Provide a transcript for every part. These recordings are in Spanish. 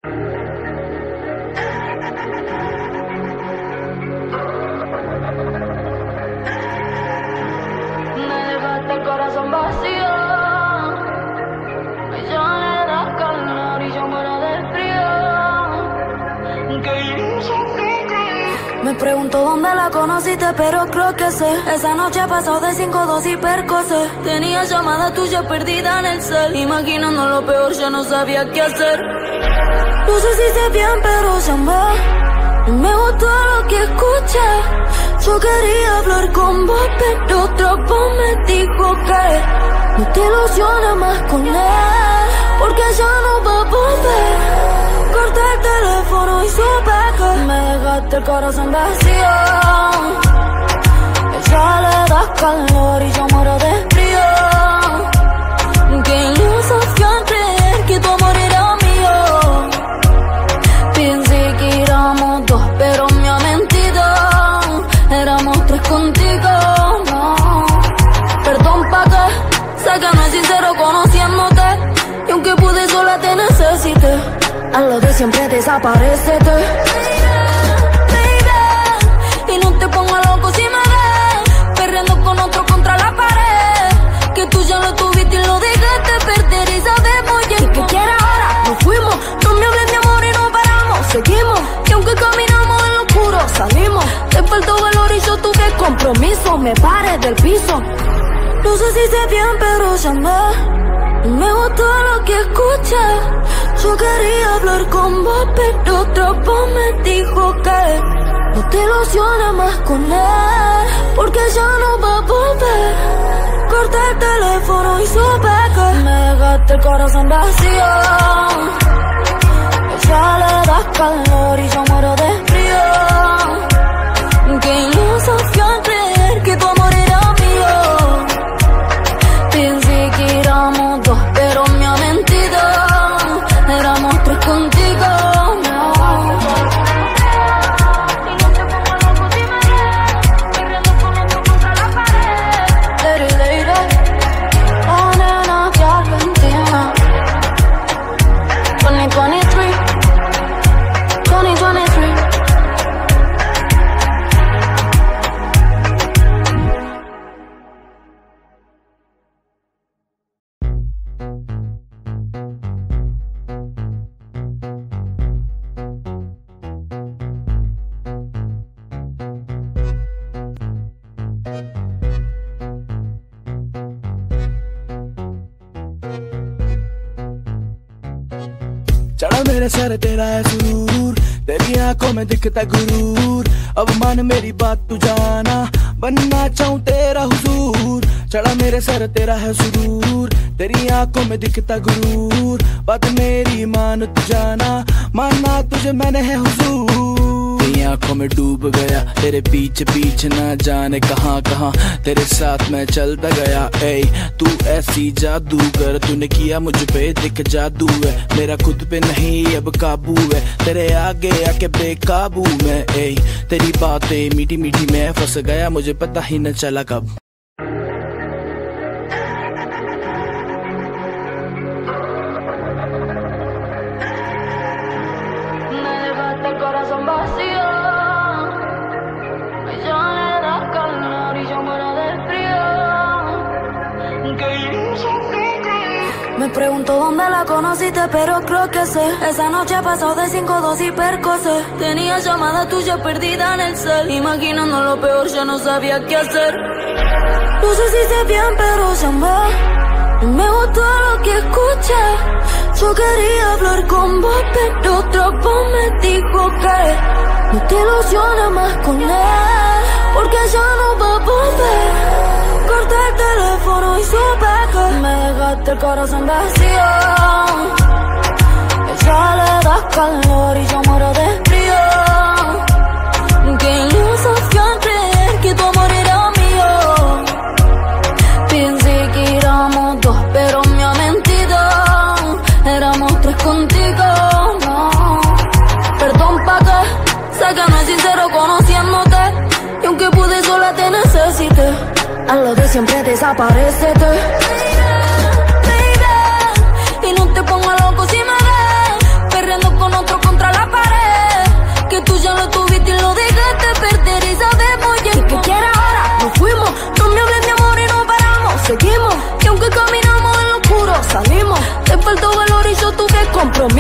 Me pregunto dónde la conociste, pero creo que sé. Esa noche pasó de 5-2 y percocé. Tenía llamada tuya perdida en el cel. Imaginando lo peor, ya no sabía qué hacer. No sé si sé bien, pero llamé. Me gustó lo que escuché. Yo quería hablar con vos, pero otro voz me dijo que no te ilusiones más con él, porque ya no va a volver. Corté el teléfono y supe que me dejaste el corazón vacío. Ella le da calor y yo muero de frío. Qué iluso fue al creer que tu amor era mío. Pensé que éramos dos, pero me ha mentido. Éramos tres contigo, no. Perdón pa' que, sé que no es sincero conociéndote. Y aunque pude sola te necesité. A lo de siempre desaparecete, baby. Y no te pongo loco si me ves perreando con otro contra la pared. Que tú ya lo tuviste y lo dejaste perder. Y sabemos ya que quieres ahora. Nos fuimos, no me hables de amor y no paramos. Seguimos, y aunque caminamos en lo oscuro salimos. Te faltó valor y yo tuve compromiso. Me paré del piso. No sé si sé bien, pero llamé. Me gustó lo que escuché. Yo quería hablar con vos, pero otro voz me dijo que no te ilusiones más con él, porque ya no va a volver. Corté el teléfono y supe que me dejaste el corazón vacío. Ella le da calor y yo muero de frío. Qué iluso fui al creer que tu amor era mío. Pensé que éramos dos, pero me ha mentido. Éramos tres contigo, no. Y no te pongo loco si me ves perreando con otro contra la pared. Lady, lady, oh nena, que Argentina. 2023, 2023. चढ़ा मेरे सर तेरा है सुरूर, तेरी आंखों में दिखता गुरूर। अब मान मेरी बात तू जाना, बनना चाहूं तेरा हुजूर। चढ़ा मेरे सर तेरा है सुरूर, तेरी आंखों में दिखता गुरूर। बात मेरी मान तू जाना, मानना तुझे मैंने है हुजूर। तेरी आंखों में डूब गया, तेरे पीछे पीछे ना जाने कहां कहां तेरे साथ मैं चलता गया। ए तू ऐसी जादूगर, तूने किया मुझ पे दिख जादू है। मेरा खुद पे नहीं अब काबू है, तेरे आगे आके बेकाबू मैं। ए तेरी बातें मीठी मीठी मैं फंस गया, मुझे पता ही न चला कब। Corazón vacío, ella le da calor y yo muero de frío. Me pregunto dónde la conociste, pero creo que sé. Esa noche pasó de 5-2 y percocé. Tenía llamada tuya perdida en el cel. Imaginando lo peor, ya no sabía qué hacer. No sé si sé bien, pero llamé. Me gustó lo que escuché. Yo quería hablar con vos, pero otro voz me dijo que no te ilusiones más con él, porque ya no va a volver. Corté el teléfono y supe que me dejaste el corazón vacío. Ella le da calor y yo muero de frío. Qué iluso fui al creer que tu amor era mío. Pensé que éramos dos, pero me ha mentido. Éramos tres contigo, no. Perdón pa' que, sé que no es sincero conociéndote. Y aunque pude sola te necesité. A lo de siempre desaparecete, baby. Y no te pongo loco si me ves perreando con otro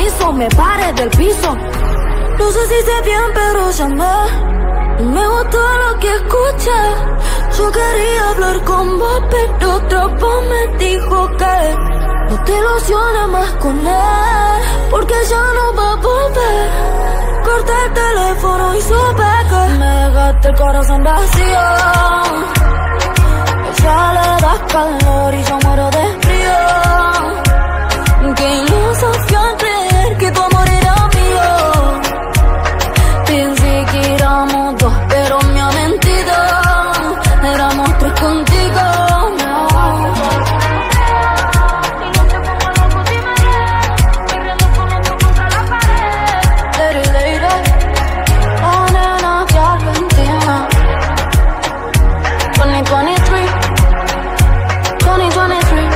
compromiso, me pares del piso. No sé si sé bien, pero llamé. Me gustó lo que escuché. Yo quería hablar con vos, pero otra voz me dijo que no te ilusiones más con él, porque ya no va a volver. Corté el teléfono y supe que me dejaste el corazón vacío. Ya le das calor y yo muero de frío. Qué iluso fui al creer que tu amor era mío. Pensé que éramos dos, pero me ha mentido. Éramos tres contigo, no. Y no te pongo loco si me ves, corriendo con otro contra la pared. Lady, lady, oh nena de Argentina. 2023, 2023.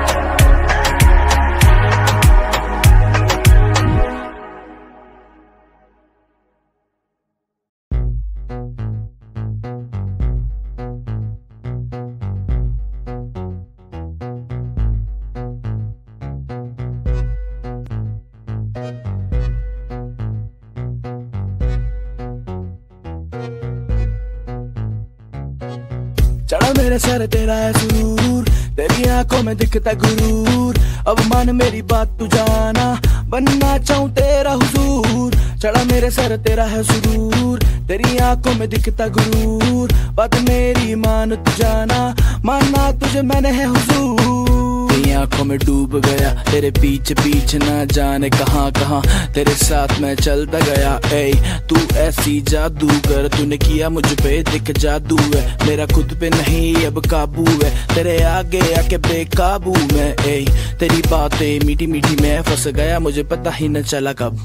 चढ़ा मेरे सर तेरा है सुरूर, तेरी आंखों में दिखता गुरूर। अब मान मेरी बात तू जाना, बनना चाहूं तेरा हुजूर। चढ़ा मेरे सर तेरा है सुरूर, तेरी आंखों में दिखता गुरूर। बात मेरी मान तू जाना, मानना तुझे मैंने है हुजूर। तेरी आंखों में डूब गया, तेरे पीछे पीछे ना जाने कहां कहां तेरे साथ मैं चलता गया। ए तू ऐसी जादूगर, तूने किया मुझ पे दिख जादू है। मेरा खुद पे नहीं अब काबू है, तेरे आगे आके बेकाबू मैं। ए तेरी बातें मीठी मीठी मैं फंस गया, मुझे पता ही न चला कब।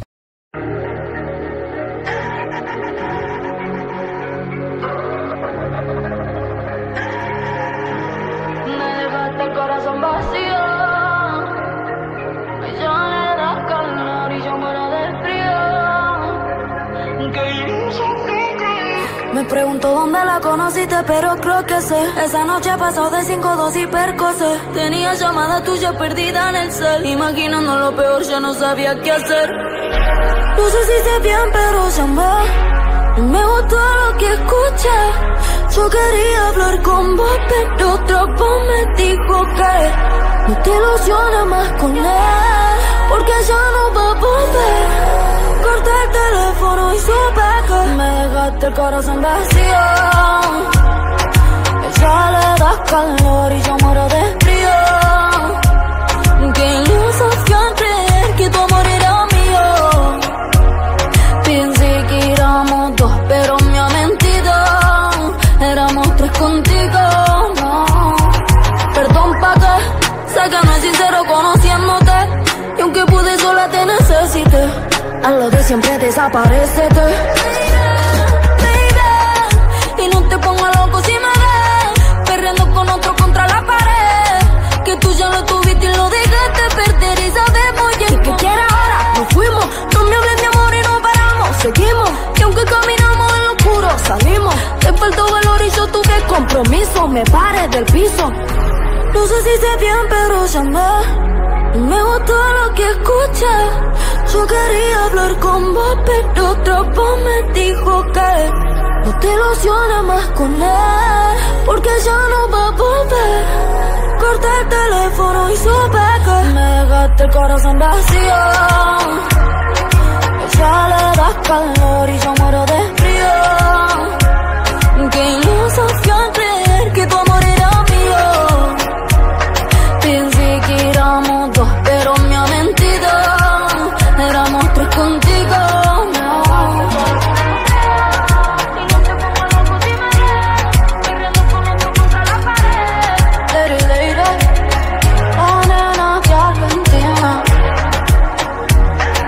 Me pregunto dónde la conociste, pero creo que sé. Esa noche pasó de 5-2 y percocé. Tenía llamada tuya perdida en el cel. Imaginando lo peor, ya no sabía qué hacer. No sé si sé bien, pero llamé. Me gustó lo que escuché. Yo quería hablar con vos, pero otra voz me dijo que no te ilusiones más con él, porque ya no va a volver. Corté el teléfono y supe que me dejaste el corazón vacío. Ya le das calor y yo muero de frío. Qué iluso fui al creer que tu amor era mío. Pensé que éramos dos, pero me ha mentido. Éramos tres contigo, no. Perdón pa' que sé que no es sincero conociéndote, y aunque pude sola te necesité. A lo de siempre desaparécete, baby, y no te pongo loco si me ves perreando con otro contra la pared. Que tú ya lo tuviste y lo dejaste perder y sabemos ya. ¿Y qué quieres ahora? Nos fuimos, no me hables de amor y no paramos. Seguimos, y aunque caminamos en lo oscuro salimos. Te faltó valor y yo tuve compromiso, me pares del piso. No sé si sé bien, pero llamé. Me gustó lo que escuché. Yo quería hablar con vos, pero otra voz me dijo que no te ilusiones más con él, porque ya no va a volver. Corté el teléfono y supe que me dejaste el corazón vacío. Ya le das calor y yo muero de frío. Qué iluso fui al creer que tu amor era mío. Pensé que éramos dos, pero me ha mentido. Éramos tres contigo, no. Y no te pongo loco si me ves corriendo con otro contra la pared. Lady, lady, oh nena de Argentina.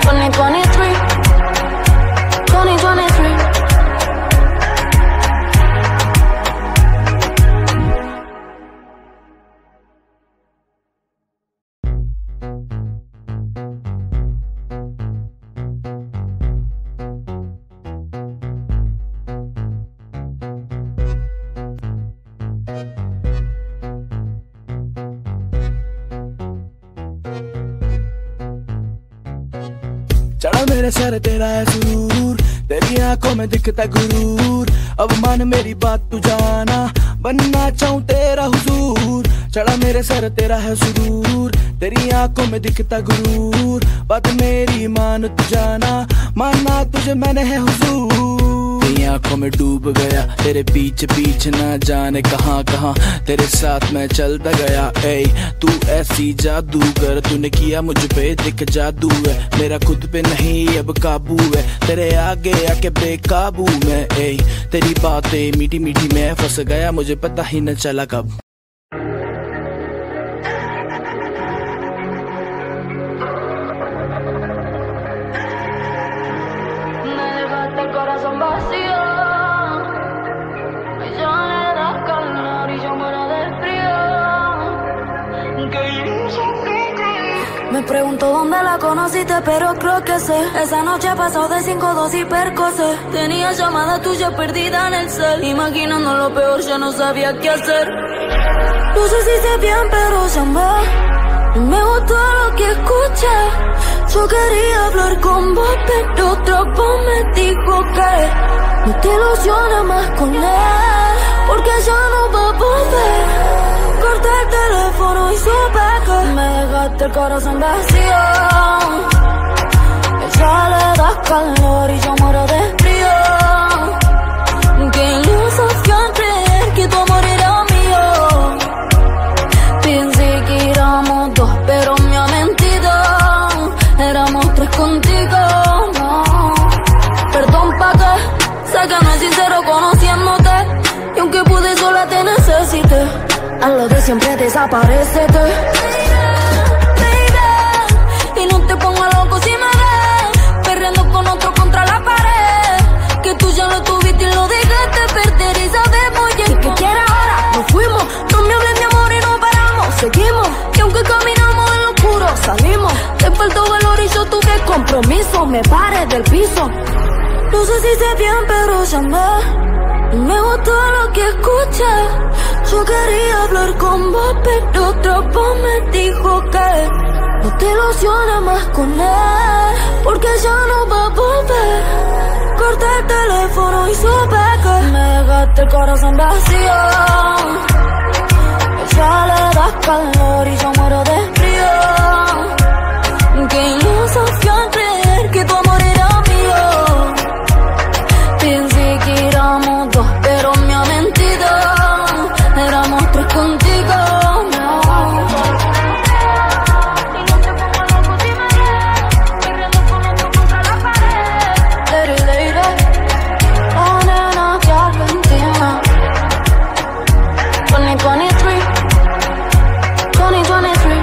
चढ़ा मेरे सर तेरा है सुरूर, तेरी आंखों में दिखता गुरूर। अब मान मेरी बात तू जाना, बनना चाहूं तेरा हुजूर। चढ़ा मेरे सर तेरा है सुरूर, तेरी आंखों में दिखता गुरूर। बात मेरी मान तू जाना, मानना तुझे मैंने है हुजूर। तेरी आंखों में डूब गया, तेरे पीछे पीछे ना जाने कहां कहां तेरे साथ मैं चलता गया। ऐ तू ऐसी जादूगर, तूने किया मुझ पे दिख जादू है। मेरा खुद पे नहीं अब काबू है, तेरे आगे आके बेकाबू मैं। ऐ तेरी बातें मीठी मीठी मैं फंस गया, मुझे पता ही न चला कब। Me pregunto dónde la conociste, pero creo que sé. Esa noche pasó de 5, 2 y percocé. Tenía llamada tuya perdida en el cel, imaginando lo peor, ya no sabía qué hacer. No sé si sé bien, pero llamé. Me gustó lo que escuché. Yo quería hablar con vos, pero otra voz me dijo que no te ilusiones más con él, porque ya no va a volver. Corté el teléfono y supe que me dejaste el corazón vacío. Ella le da calor y yo muero de frío. Que iluso fui a creer que tu amor era mío. Pensé que éramos 2, pero me ha mentido. Éramos 3 contigo, no. Perdón pa' que sé que no es sincero conociéndote, y aunque pude sola te necesité. A lo de siempre desaparecete, baby, y no te pongas loco si me ves perreando con otro contra la pared. Que tú ya lo tuviste y lo dejaste perder, y sabemos ya que quieres ahora. Nos fuimos, no me hables de amor y no paramos. Seguimos, y aunque caminamos en lo oscuro salimos. Te faltó valor y yo tuve compromiso, me paré del piso. No sé si sé bien, pero llamé. Me gustó lo que escuché. Yo quería hablar con vos, pero otra voz me dijo que no te ilusiones más con él, porque ya no va a volver. Corté el teléfono y supe que me dejaste el corazón vacío. Ella le da calor y yo muero de frío. Que iluso fui a creer que tu amor era mío. Pensé que éramos 2, pero me ha mentido. Éramos 3 contigo, no. Y no te pongas loco si me ves perreando con otro contra la pared. Lady, lady, oh nena de Argentina. 2023, 2023.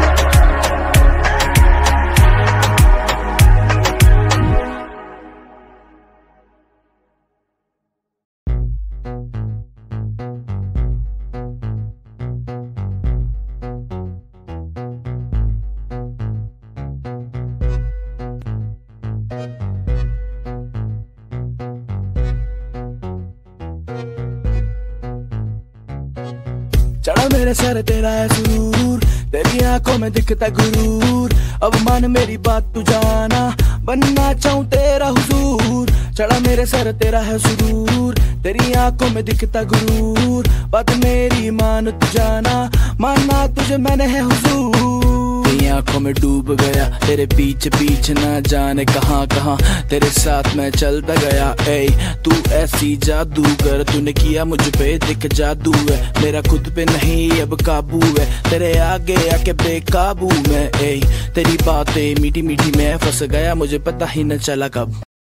चढ़ा मेरे सर तेरा है सुरूर, तेरी आंखों में दिखता गुरूर। अब मान मेरी बात तू जाना, बनना चाहूं तेरा हुजूर। चढ़ा मेरे सर तेरा है सुरूर, तेरी आंखों में दिखता गुरूर। बात मेरी मान तू जाना, मानना तुझे मैंने है हुजूर। तेरी आंखों में डूब गया, तेरे पीछे पीछे ना जाने कहां कहां तेरे साथ मैं चलता गया। ऐ तू ऐसी जादूगर, तूने किया मुझ पे दिख जादू है। मेरा खुद पे नहीं अब काबू है, तेरे आगे आके बेकाबू मैं। ऐ तेरी बातें मीठी मीठी मैं फंस गया, मुझे पता ही न चला कब।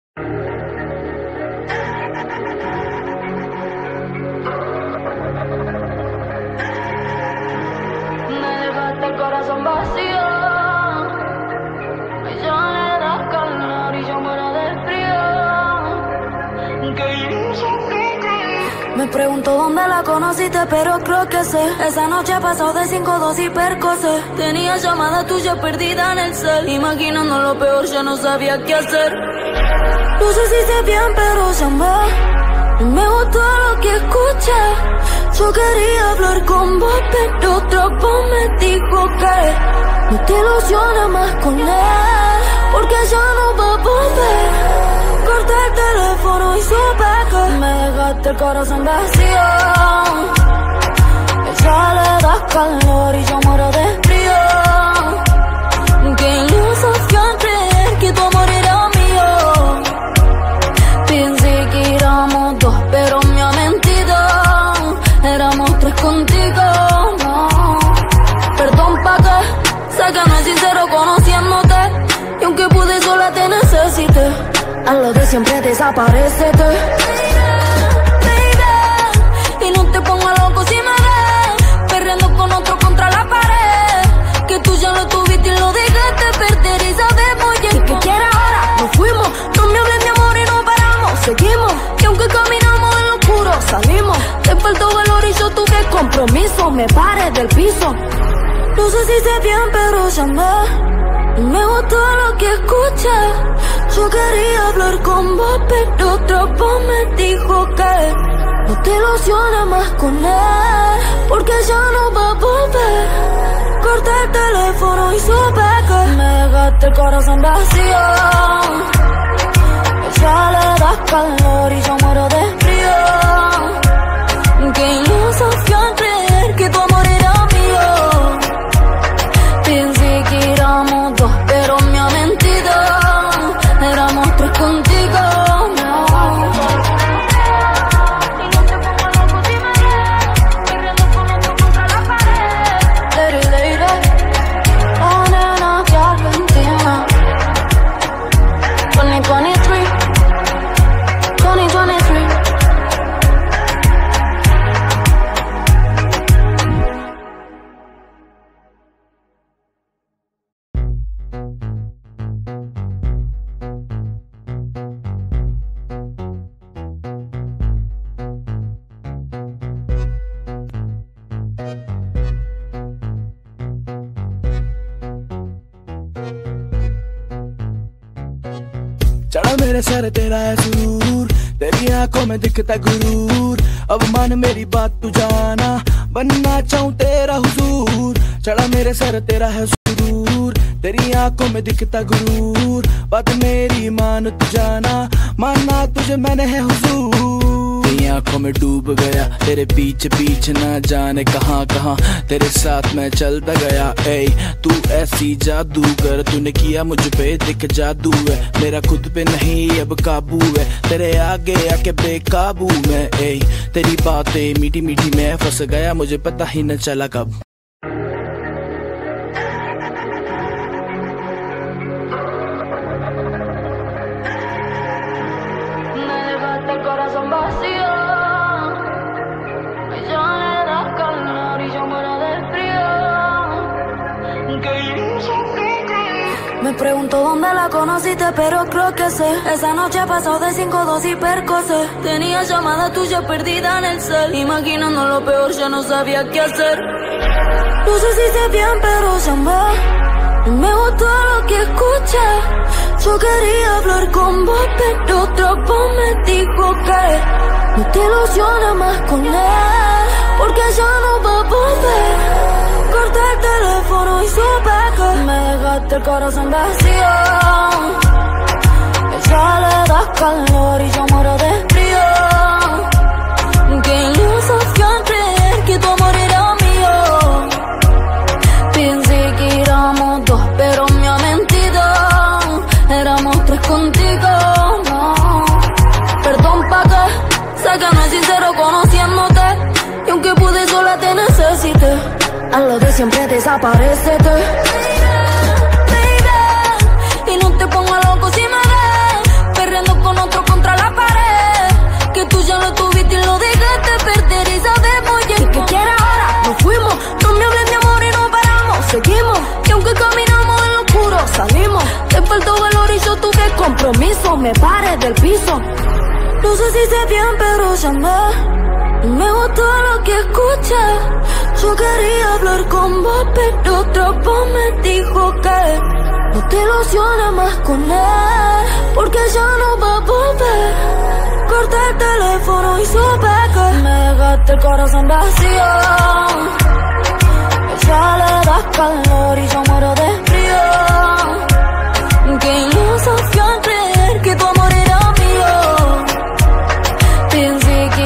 Me pregunto dónde la conociste, pero creo que sé. Esa noche pasó de 5, 2 y percocé. Tenía llamada tuya perdida en el cel, imaginando lo peor, ya no sabía qué hacer. No sé si sé bien, pero llamé. Me gustó lo que escuché. Yo quería hablar con vos, pero otra voz me dijo que no te ilusiones más con él, porque ya no va a volver. dejaste el corazón vacío. Ella le da calor y yo muero de frío. Qué ilusión creer que tu amor era mío. Pensé que éramos dos, pero me ha mentido. Éramos tres contigo, no. Perdón pa' que sé que no es sincero conociéndote. Y aunque pude sola te necesité. A lo de siempre desaparecete. Y no te pongo loco si me ves perreando con otro contra la pared. Que tú ya lo tuviste y lo dejaste perder. Y sabes muy bien que quieres ahora. Nos fuimos, no me hables de amor y no paramos. Seguimos, y aunque caminamos en lo oscuro salimos. Te faltó valor y yo tuve compromiso. Me paré del piso. No sé si sé bien pero llamé. Me gustó lo que escuché. Yo quería hablar con vos, pero otra voz me dijo que no te ilusiones más con él, porque ya no va a volver. Corté el teléfono y supe que me dejaste el corazón vacío. Ella le da calor y yo muero de frío. Qué ilusión creer que tu amor era mío. Pensé que éramos dos, pero me ha mentido. Éramos tres contigo, no. Y no te pongo loco si me ves perreando con otro contra la pared. Lady, lady, la nena de Argentina. 2023, 2023. चढ़ा मेरे सर तेरा है सुरूर, तेरी आंखों में दिखता गुरूर। अब मान मेरी बात तू जाना, बनना चाहूं तेरा हुजूर। चढ़ा मेरे सर तेरा है सुरूर, तेरी आंखों में दिखता गुरूर। बात मेरी मान तू जाना, मानना तुझे मैंने है हुजूर। तेरी आंखों में डूब गया, तेरे पीछे पीछे ना जाने कहां कहां तेरे साथ मैं चलता गया। ए तू ऐसी जादूगर, तूने किया मुझ पे दिख जादू है। मेरा खुद पे नहीं अब काबू है, तेरे आगे आके बेकाबू मैं। ए तेरी बातें मीठी मीठी मैं फंस गया, मुझे पता ही न चला कब। Corazón vacío, ella le da calor y yo muero de frío. Me pregunto dónde la conociste, pero creo que sé. Esa noche pasó de 5-2 y percocé. Tenía llamada tuya perdida en el cel. Imaginando lo peor, ya no sabía qué hacer. No sé si sé bien, pero llamé. Me gustó lo que escuché. Yo quería hablar con vos, pero otra voz me dijo que no te ilusiones más con él, porque ya no va a volver. Corté el teléfono y supe que me dejaste el corazón vacío. Ella le da calor y yo muero de frío. Qué ilusión creer que tu amor era mío. Pensé que éramos dos, pero me ha mentido. Éramos tres contigo, no. Perdón pa' que sé que no es sincero conociéndote. Y aunque pude sola te necesité. A lo de siempre desaparecete. Y no te pongo loco si me ves perreando con otro contra la pared. Que tú ya lo tuviste y lo dejaste perder. Y sabes muy bien que quieres ahora. Nos fuimos, no me hables de amor y no paramos. Seguimos, y aunque caminamos en lo oscuro salimos. Te faltó valor y yo tuve compromiso. Me paré del piso. No sé si sé bien pero llamé. Me gustó lo que escuché. Yo quería hablar con vos, pero otra voz me dijo que no te ilusiones más con él, porque ya no va a volver. Corté el teléfono y supe que me dejaste el corazón vacío. Ella le da calor y yo muero de frío. Qué ilusión creer que tu amor era mío. Pensé que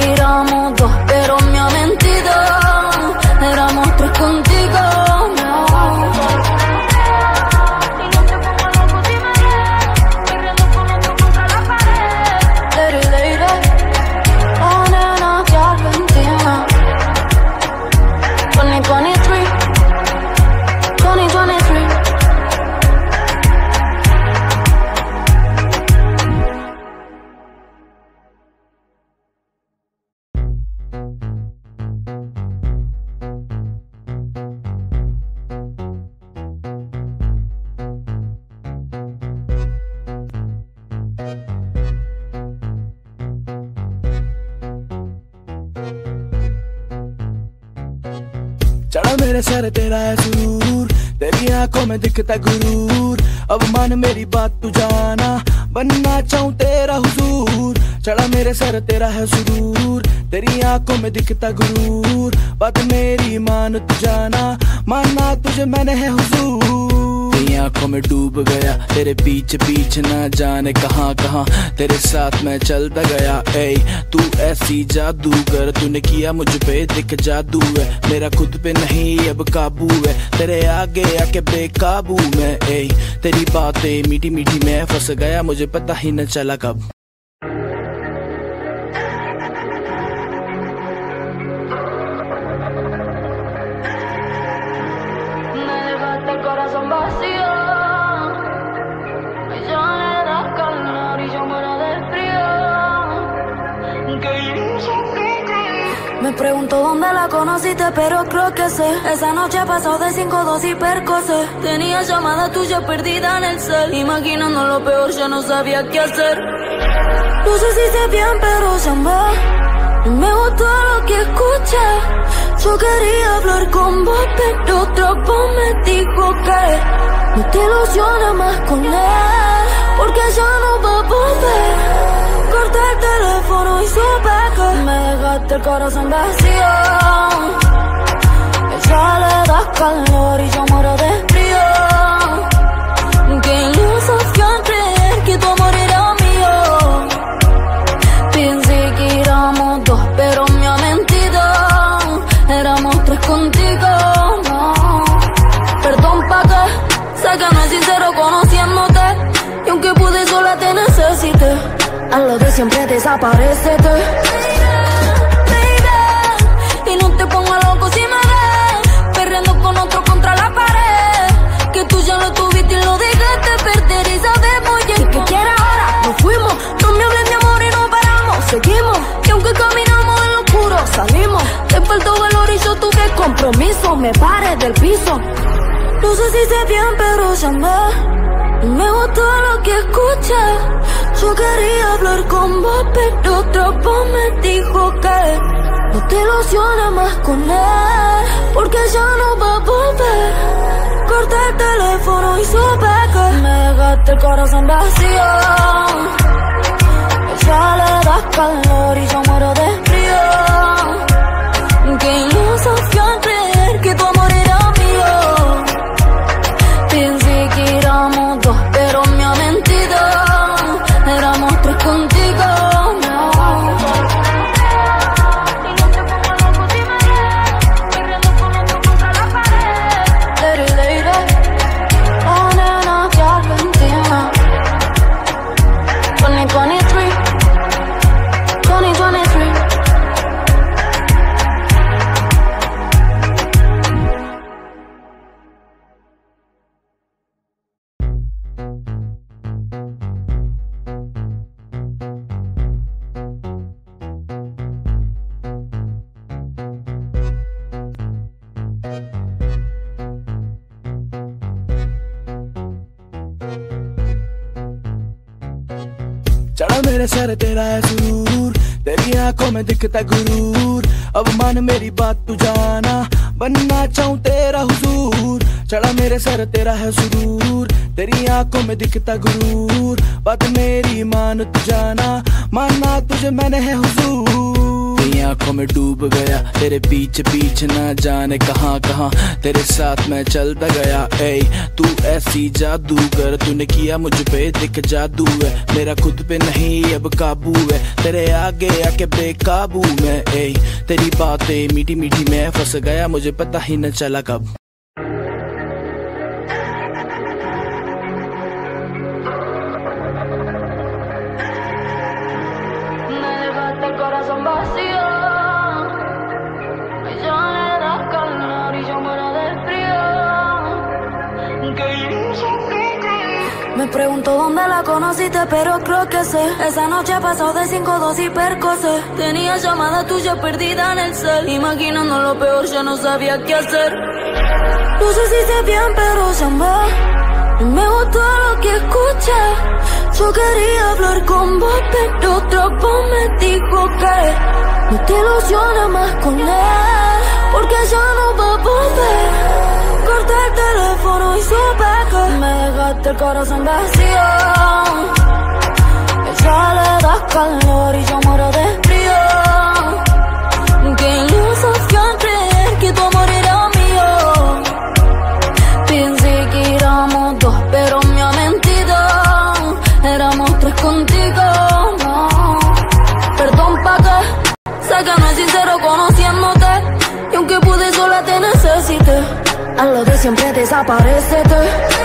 मेरे सर तेरा है सुरूर, तेरी आंखों में दिखता गुरूर। अब मान मेरी बात तू जाना, बनना चाहूं तेरा हुजूर। चढ़ा मेरे सर तेरा है सुरूर, तेरी आंखों में दिखता गुरूर। बात मेरी मान तू जाना, मानना तुझे मैंने है हुजूर। तेरी आंखों में डूब गया, तेरे पीछे पीछे ना जाने कहाँ कहाँ तेरे साथ मैं चलता गया। ऐ तू ऐसी जादूगर, तूने किया मुझ पे दिख जादू है। मेरा खुद पे नहीं अब काबू है, तेरे आगे आके बेकाबू मैं। ऐ तेरी बातें मीठी मीठी मैं फंस गया, मुझे पता ही न चला कब। Me pregunto dónde la conociste, pero creo que sé. Esa noche pasó de 5, 2 y percocé. Tenía llamada tuya perdida en el cel, imaginando lo peor, ya no sabía qué hacer. No sé si sé bien, pero llamé. Me gustó lo que escuché. Yo quería hablar con vos, pero otra voz me dijo que no te ilusiones más con él, porque ya no va a volver. Corté el teléfono y supe que me dejaste el corazón vacío. Ella le da calor y yo muero de frío. Qué ilusión creer que tu amor era mío. Pensé que éramos 2, pero me ha mentido. Éramos 3 contigo, no. Perdón pa' que sé que no es sincero conociéndote, y aunque pude sola te necesité. A lo de siempre desaparécete, baby, y no te pongas loco si me ves perreando con otro contra la pared. Que tú ya lo tuviste y lo dejaste perder, y sabemos ya que quieres ahora. Nos fuimos, no me hables de amor y no paramos. Seguimos, y aunque caminamos en lo oscuro salimos. Te faltó valor y yo tuve compromiso, me paré del piso. No sé si sé bien, pero llamé. Me gustó lo que escuché. Yo quería hablar con vos, pero otra voz me dijo que no te ilusiones más con él, porque ya no va a volver. Corté el teléfono y supe que me dejaste el corazón vacío. Ella le da calor y yo muero de frío. Qué ilusión creer que tu amor era mío. Pensé que éramos 2, pero me ha mentido. Éramos 3 contigo, no. Y no te pongas loco si me ves perreando con otro contra la pared. Lady, lady, oh nena de Argentina. 2023, 2023. चढ़ा मेरे सर तेरा है सुरूर, तेरी आंखों में दिखता गुरूर। अब मान मेरी बात तू जाना, बनना चाहूं तेरा हुजूर। चढ़ा मेरे सर तेरा है सुरूर, तेरी आंखों में दिखता गुरूर। बात मेरी मान तू जाना, मानना तुझे मैंने है हुजूर। तेरी आंखों में डूब गया, तेरे पीछे पीछे ना जाने कहाँ कहाँ तेरे साथ मैं चलता गया। ऐ तू ऐसी जादूगर, तूने किया मुझ पे दिख जादू है। मेरा खुद पे नहीं अब काबू है, तेरे आगे आके बेकाबू मैं। ऐ तेरी बातें मीठी मीठी मैं फंस गया, मुझे पता ही न चला कब। Corazón vacío, ella le da calor y yo muero de frío. Me pregunto dónde la conociste, pero creo que sé. Esa noche pasó de 5, 2 y percocé. Tenía llamada tuya perdida en el cel, imaginando lo peor, ya no sabía qué hacer. No sé si sé bien, pero llamé. Me gustó lo que escuché. Yo quería hablar con vos, pero otra voz me dijo que no te ilusiones más con él, porque ya no va a volver. Corté el teléfono y supe que me dejaste el corazón vacío. Ella le da calor y yo muero de frío. Qué ilusión creer que tu amor era mío. Pensé que éramos dos, pero me ha mentido. Éramos tres contigo, no. Perdón pa' que sé que no es sincero conociéndote, y aunque pude sola te necesité. A lo de siempre desaparecete.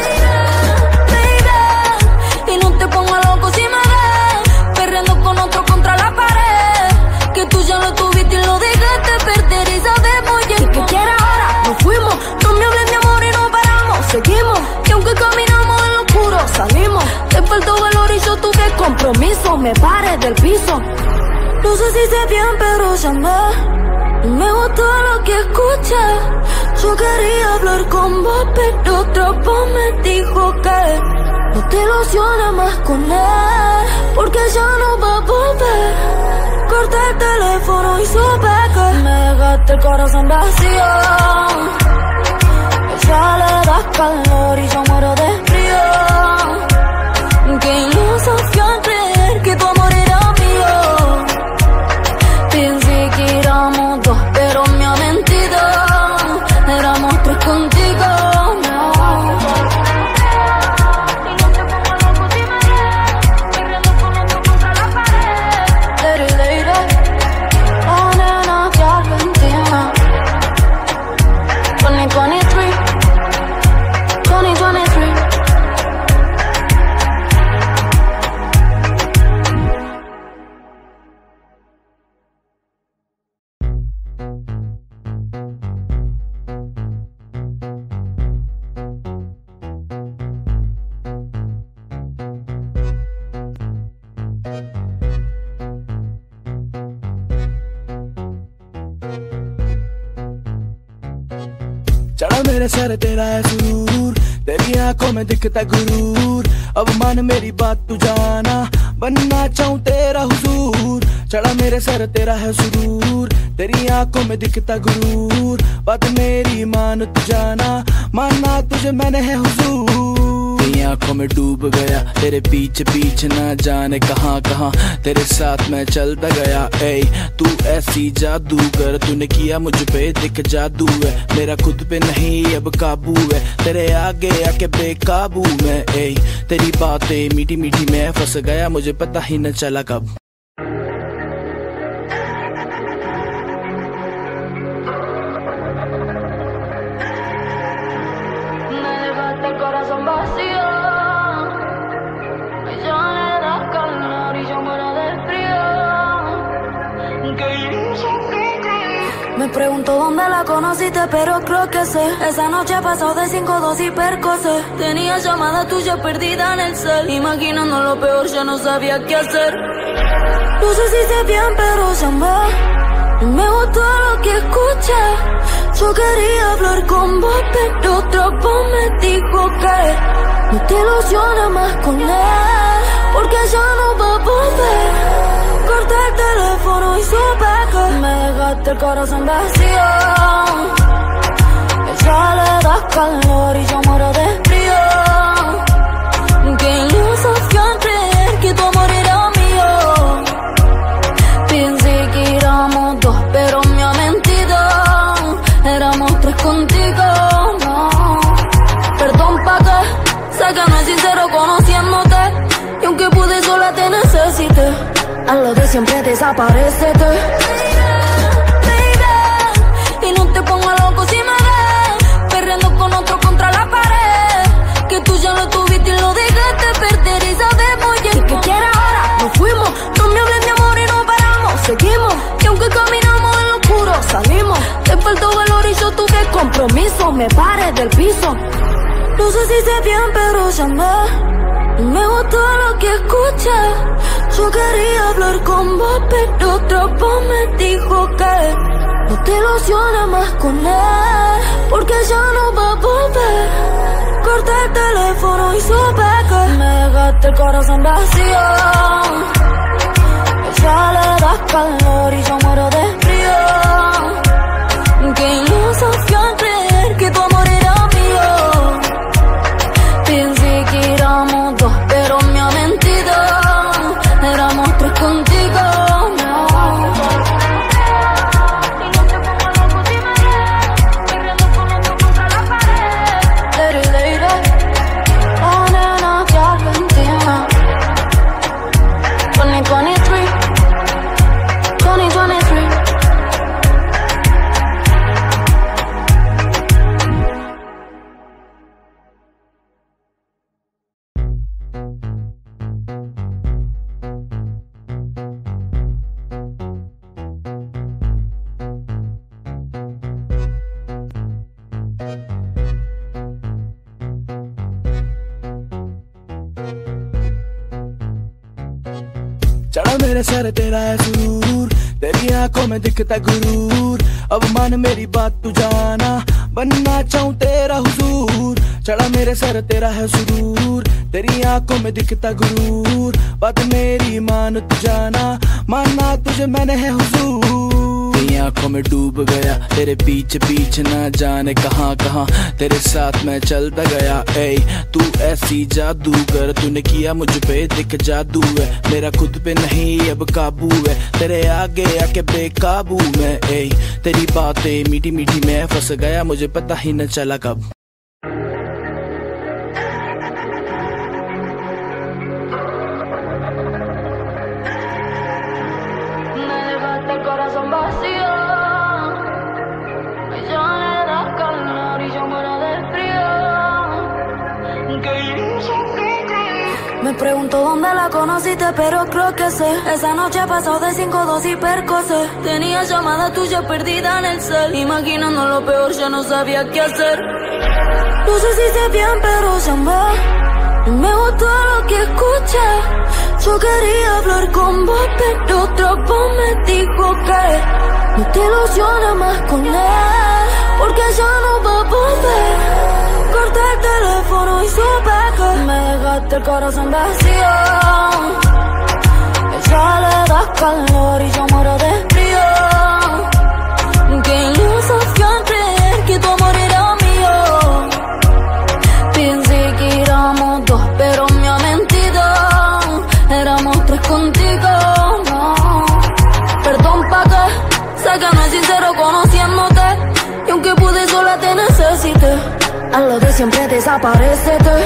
Y no te pongas loco si me ves perreando con otro contra la pared. Que tú ya lo tuviste y lo dejaste perder y sabemos ya. ¿Y qué quieres ahora? Nos fuimos, no me hables de amor y no paramos. Seguimos, y aunque caminamos en lo oscuro salimos. Te faltó valor y yo tuve compromiso. Me paré del piso. No sé si sé bien pero llamé. Me gustó lo que escuché. Yo quería hablar con vos, pero otra voz me dijo que no te ilusiones más con él, porque ya no va a volver. Corté el teléfono y supe que me dejaste el corazón vacío. Ella le da calor y yo muero de frío. Qué ilusión creer que tu amor era mío. Pensé que éramos dos, pero me ha mentido. Éramos tres contigo, no. Y no te pongas loco si me ves perreando con otro contra la pared. Lady, lady, la nena de Argentina. 2023, 2023. चढ़ा मेरे सर तेरा है सुरूर, तेरी आंखों में दिखता गुरूर। अब मान मेरी बात तू जाना, बनना चाहूं तेरा हुजूर। चढ़ा मेरे सर तेरा है सुरूर, तेरी आंखों में दिखता गुरूर। बात मेरी मान तू जाना, मानना तुझे मैंने है हुजूर। तेरी आंखों में डूब गया, तेरे पीछे पीछे ना जाने कहां कहां तेरे साथ मैं चलता गया। ऐ तू ऐसी जादूगर, तूने किया मुझ पे दिख जादू है। मेरा खुद पे नहीं अब काबू है, तेरे आगे आके बेकाबू मैं। ऐ तेरी बातें मीठी मीठी मैं फंस गया, मुझे पता ही न चला कब। Me pregunto dónde la conociste, pero creo que sé. Esa noche pasó de 5-2 y percocé. Tenía llamada tuya perdida en el cel. Imaginando lo peor, ya no sabía qué hacer. No sé si sé bien, pero llamé. Me gustó lo que escuché. Yo quería hablar con vos, pero otra voz me dijo que no te ilusiones más con él, porque ya no va a volver. Corté el teléfono y supe que me dejaste el corazón vacío. Ella le da calor y yo muero de frío. Qué ilusión creer que tu amor era mío. Pensé que éramos dos, pero me ha mentido. Éramos tres contigo, no. Perdón pa' que sé que no es sincero conociéndote, y aunque pude sola te necesité. A lo de siempre desaparecete. Y no te pongas loco si me ves perreando con otro contra la pared. Que tú ya lo tuviste y lo dejaste perder y sabemos ya. ¿Y qué quieres ahora? Nos fuimos, no me hables de amor y no paramos. Seguimos, y aunque caminamos en lo oscuro salimos. Te faltó valor y yo tuve compromiso. Me paré del piso. No sé si sé bien pero llamé. Me gustó lo que escuché. Yo quería hablar con vos, pero otra voz me dijo que no te ilusiones más con él, porque ya no va a volver. Corté el teléfono y supe que me dejaste el corazón vacío. Ella le da calor y yo muero de frío. Qué चढ़ा मेरे सर तेरा है सुरूर, तेरी आंखों में दिखता गुरूर। अब मान मेरी बात तू जाना, बनना चाहूँ तेरा हुजूर। चढ़ा मेरे सर तेरा है सुरूर, तेरी आंखों में दिखता गुरूर। बात मेरी मान तू जाना, मानना तुझे मैंने है हुजूर। तेरी आंखों में डूब गया, तेरे पीछे पीछे ना जाने कहाँ कहाँ तेरे साथ मैं चलता गया। ए तू ऐसी जादूगर, तूने किया मुझ पे दिख जादू है। मेरा खुद पे नहीं अब काबू है, तेरे आगे आके बेकाबू मैं। ए तेरी बातें मीठी मीठी मैं फंस गया, मुझे पता ही न चला कब। Corazón vacío, ella le da calor y yo muero de frío. Me pregunto dónde la conociste, pero creo que sé. Esa noche pasó de 5-2 y percocé. Tenía llamada tuya perdida en el cel, imaginando lo peor, ya no sabía qué hacer. No sé si sé bien, pero llamé. Me gustó lo que escuché. Yo quería hablar con vos, pero otra voz me dijo que no te ilusiones más con él, porque ya no va a volver. Corté el teléfono y supe que me dejaste el corazón vacío. Ella le da calor y yo muero de frío. Que iluso fui a creer que tu amor era mío. Pensé que éramos dos, pero me ha mentido. Éramos tres contigo, no. Perdón pa' que, sé que no es sincero conociéndote. Y aunque pude sola te necesité. A lo de siempre desaparécete.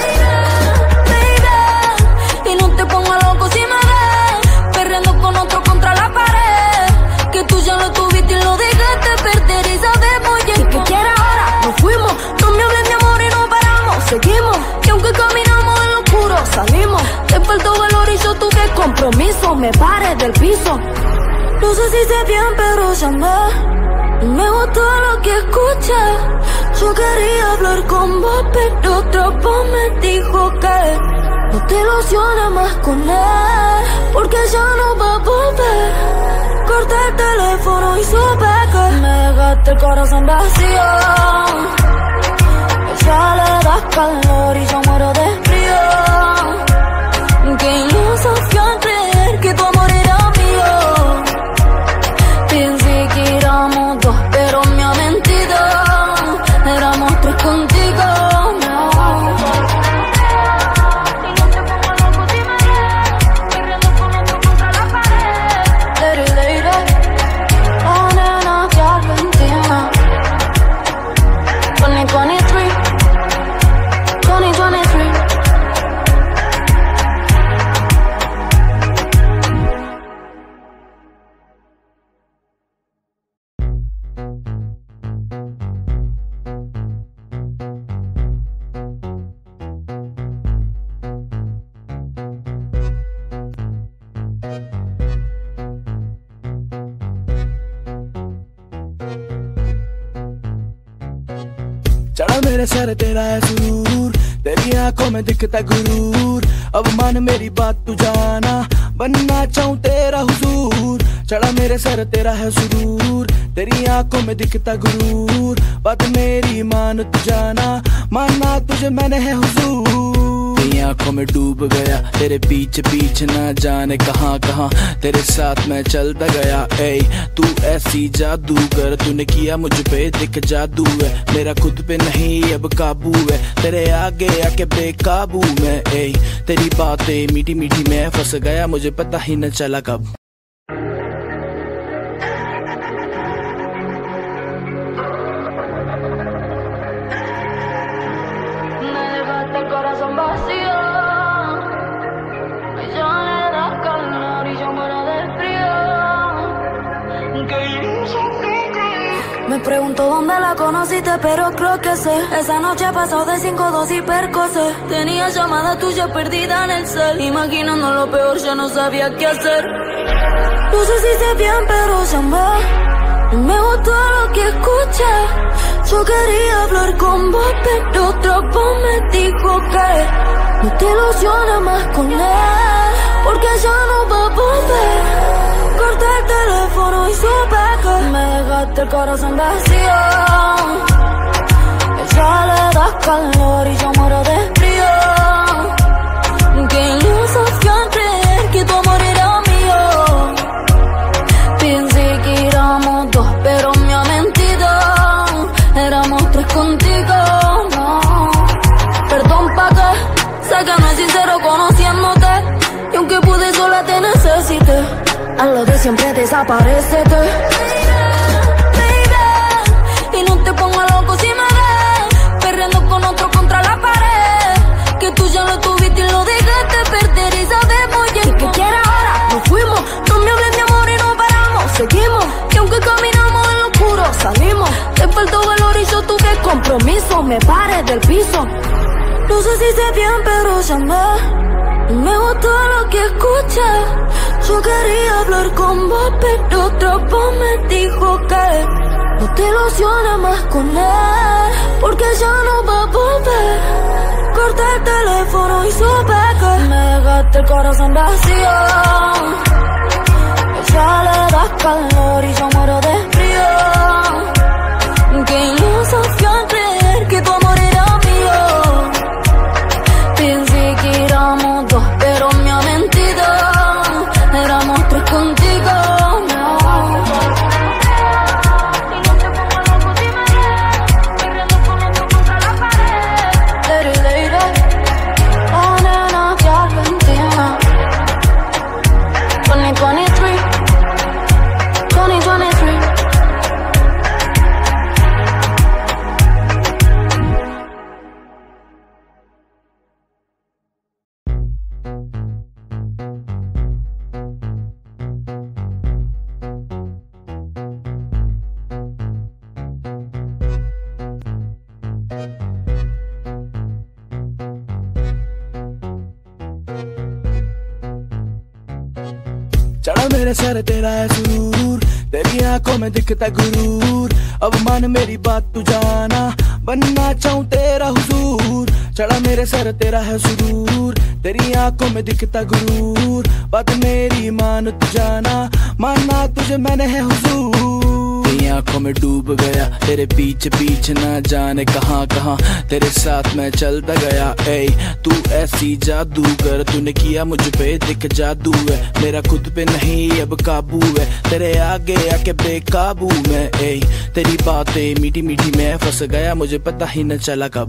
Baby, y no te pongas loco si me ves perreando con otro contra la pared. Que tú ya lo tuviste y lo dejaste perder. Y sabemos ya que quieres ahora. Nos fuimos, no me hables mi amor y no paramos. Seguimos, y aunque caminamos en lo oscuro salimos. Te faltó valor y yo tuve compromiso. Me paré del piso. No sé si sé bien, pero llamé. Me gustó lo que escuché. Yo quería hablar con vos, pero otra voz me dijo que no te ilusiones más con él, porque ya no va a volver. Corté el teléfono y supe que me dejaste el corazón vacío. Ella le da calor y yo muero de frío. Que iluso fui a creer que tu amor era mío. Pensé que éramos dos, pero me ha mentido. Éramos tres contigo, no. Y no te pongas loco si me ves perreando con otro contra la pared. Lady, lady, oh nena, que Argentina. 2023, 2023. चढ़ा मेरे सर तेरा है सुरूर, तेरी आंखों में दिखता गुरूर। अब मान मेरी बात तू जाना, बनना चाहूँ तेरा हुजूर। चढ़ा मेरे सर तेरा है सुरूर, तेरी आंखों में दिखता गुरूर। बात मेरी मान तू जाना, मानना तुझे मैंने है हुजूर। तेरी आंखों में डूब गया, तेरे पीछे पीछे ना जाने कहाँ कहाँ तेरे साथ मैं चलता गया। ए तू ऐसी जादूगर, तूने किया मुझ पे दिख जादू है। मेरा खुद पे नहीं अब काबू है, तेरे आगे आके बेकाबू मैं। ए तेरी बातें मीठी मीठी मैं फंस गया, मुझे पता ही न चला कब। El corazón vacío, ella le da calor y yo muero de frío. Me pregunto dónde la conociste, pero creo que sé. Esa noche pasó de 5-2 y percocé. Tenía llamada tuya perdida en el cel, imaginando lo peor, ya no sabía qué hacer. No sé si sé bien, pero llamé. Me gustó lo que escuché. Yo quería hablar con vos, pero otra voz me dijo que no te ilusiones más con él, porque ya no va a volver. teléfono y supe que me dejaste el corazón vacío. Ella le da calor y yo muero de frío. Qué ilusión creer que tu amor era mío. Pensé que éramos dos, pero me ha mentido. Éramos tres contigo, no. Perdón pa' que sé que no es sincero conociéndote. Y aunque pude sola te necesité. A lo de siempre desaparecete. Baby, y no te pongas loco si me ves perreando con otro contra la pared. Que tú ya lo tuviste y lo dejaste perder. Y sabemos ya que quieres ahora. Nos fuimos, no me hables de amor y no paramos. Seguimos, y aunque caminamos en lo oscuro salimos. Te faltó valor y yo tuve compromiso. Me paré del piso. No sé si sé bien pero llamé. Me gustó lo que escuché. Yo quería hablar con vos, pero otra voz me dijo que no te ilusiones más con él, porque ya no va a volver. Corté el teléfono y supe que me dejaste el corazón vacío. Ella le da calor y yo muero de frío. Qué ilusión creer que tu amor era mío. Pensé que éramos dos, pero me ha mentido. Éramos tres contigo, no. Y no te pongas loco si me ves perreando con otro contra la pared. Lady, lady, oh nena de Argentina. 2023, 2023. चढ़ा मेरे सर तेरा है सुरूर, तेरी आंखों में दिखता गुरूर। अब मान मेरी बात तू जाना, बनना चाहूं तेरा हुजूर। चढ़ा मेरे सर तेरा है सुरूर, तेरी आंखों में दिखता गुरूर। बात मेरी मान तू जाना, मानना तुझे मैंने है हुजूर। तेरी आंखों में डूब गया, तेरे पीछे पीछे ना जाने कहां कहां तेरे साथ मैं चलता गया। ए तू ऐसी जादूगर, तूने किया मुझ पे दिख जादू है। मेरा खुद पे नहीं अब काबू है, तेरे आगे आके बेकाबू मैं। ए तेरी बातें मीठी मीठी मैं फंस गया, मुझे पता ही न चला कब।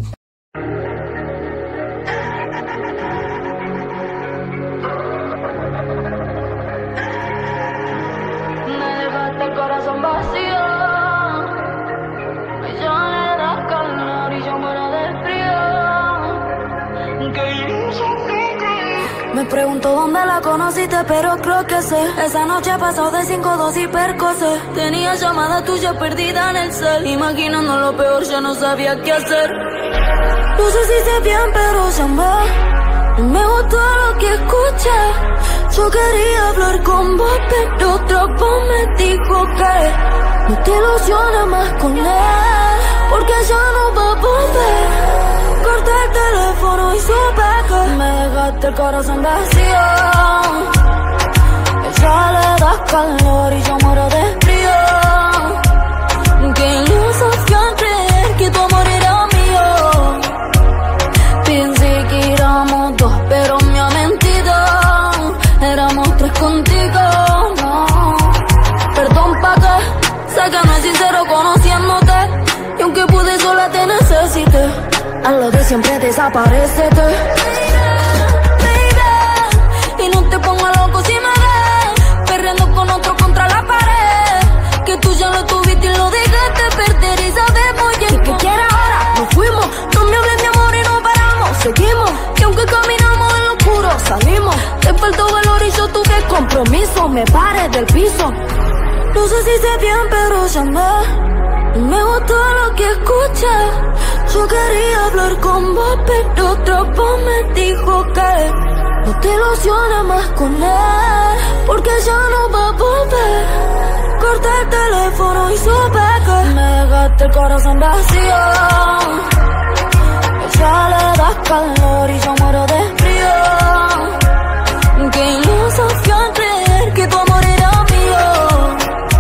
Me pregunto dónde la conociste, pero creo que sé. Esa noche pasó de 5-2 y percocé. Tenía llamada tuya perdida en el cel. Imaginando lo peor, ya no sabía qué hacer. No sé si sé bien, pero llamé. Me gustó lo que escuché. Yo quería hablar con vos, pero otra voz me dijo que no te ilusiones más con él, porque ya no va a volver. Corté el teléfono y supe que me dejaste el corazón vacío. Ella le da calor y yo muero de frío. Qué ilusión creer que tu amor era mío. Pensé que éramos dos, pero me ha mentido. Éramos tres contigo, no. Perdón pa' que sé que no es sincero conociéndote. Y aunque pude sola te necesité. A lo de siempre desaparecete. Baby, y no te pongas loco si me ves perreando con otro contra la pared. Que tú ya lo tuviste y lo dejaste perder. Y sabemos ya que quieres ahora. Nos fuimos, no me hables de amor y no paramos. Seguimos, y aunque caminamos en lo oscuro salimos. Te faltó valor y yo tuve compromiso. Me paré del piso. No sé si sé bien pero llamé. Me gustó lo que escuché. Yo quería hablar con vos, pero otra voz me dijo que no te ilusiones más con él, porque ya no va a volver. Corté el teléfono y supe que me dejaste el corazón vacío. Ella le da calor y yo muero de frío. Qué ilusión creer que tu amor era mío.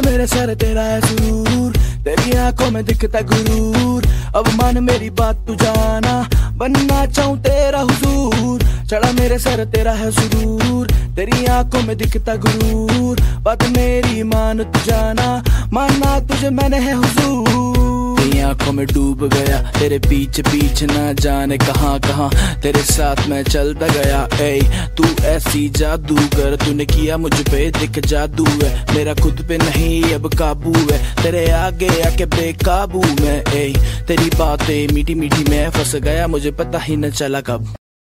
मेरे सर तेरा है सुरूर, तेरी आंखों में दिखता गुरूर। अब मान मेरी बात तू जाना, बनना चाहूं तेरा हुजूर। चढ़ा मेरे सर तेरा है सुरूर, तेरी आंखों में दिखता गुरूर। बात मेरी मान तू जाना, मानना तुझे मैंने है हुजूर। तेरी आंखों में डूब गया, तेरे पीछे पीछे ना जाने कहाँ कहाँ तेरे साथ मैं चलता गया। ए तू ऐसी जादूगर, तूने किया मुझ पे दिख जादू है। मेरा खुद पे नहीं अब काबू है, तेरे आगे आके बेकाबू मैं। ए तेरी बातें मीठी मीठी मैं फंस गया, मुझे पता ही न चला कब।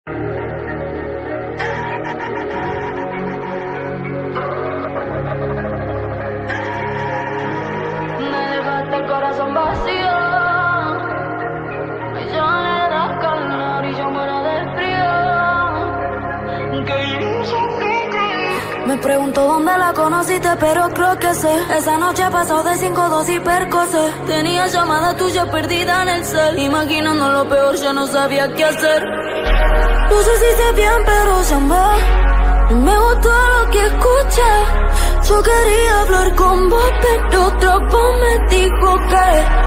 Me pregunto dónde la conociste, pero creo que sé. Esa noche pasó de 5, 2 y percocé. Tenía llamadas tuyas perdidas en el cel, imaginando lo peor, ya no sabía qué hacer. No sé si sé bien, pero llamé. Me gustó lo que escuché. Yo quería hablar con vos, pero otra voz me dijo que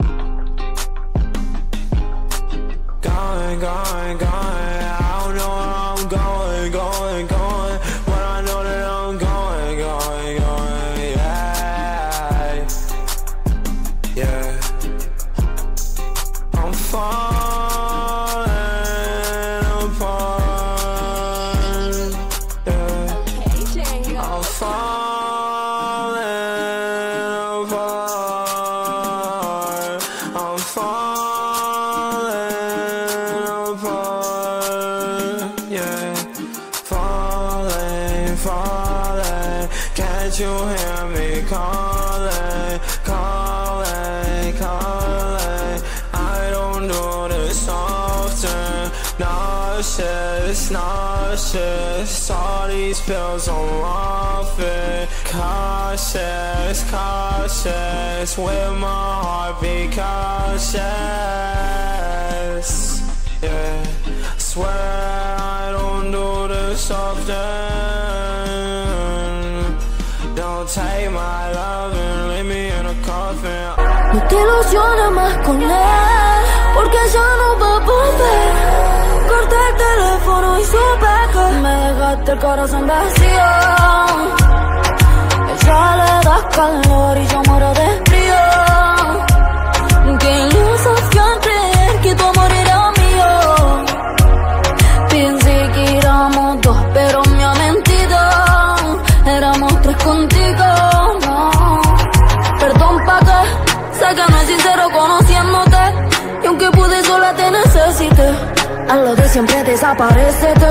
going, going, going. I don't know where I'm going, going, going. But I know that I'm going, going, going. Yeah, yeah. I'm falling apart. Yeah. I'm falling apart. I'm falling apart. Yeah. Falling, falling. Can't you hear me calling, calling, calling? I don't do this often. Nauseous, nauseous. All these pills I'm off it. Cautious, cautious. With my heart be cautious. Yeah, swear I don't do this often. Don't take my love and leave me in a coffin. no te ilusiones más con él, porque ya no va a volver. Corté el teléfono y supe que me dejaste el corazón vacío. Ella le da calor y yo muero de frío. Qué iluso fui al creer que tu amor era mío. Pensé que éramos 2, pero me ha mentido. Éramos 3 contigo, no. Perdón pa' que sé que no es sincero conociéndote, y aunque pude sola te necesité. A lo de siempre desaparecete,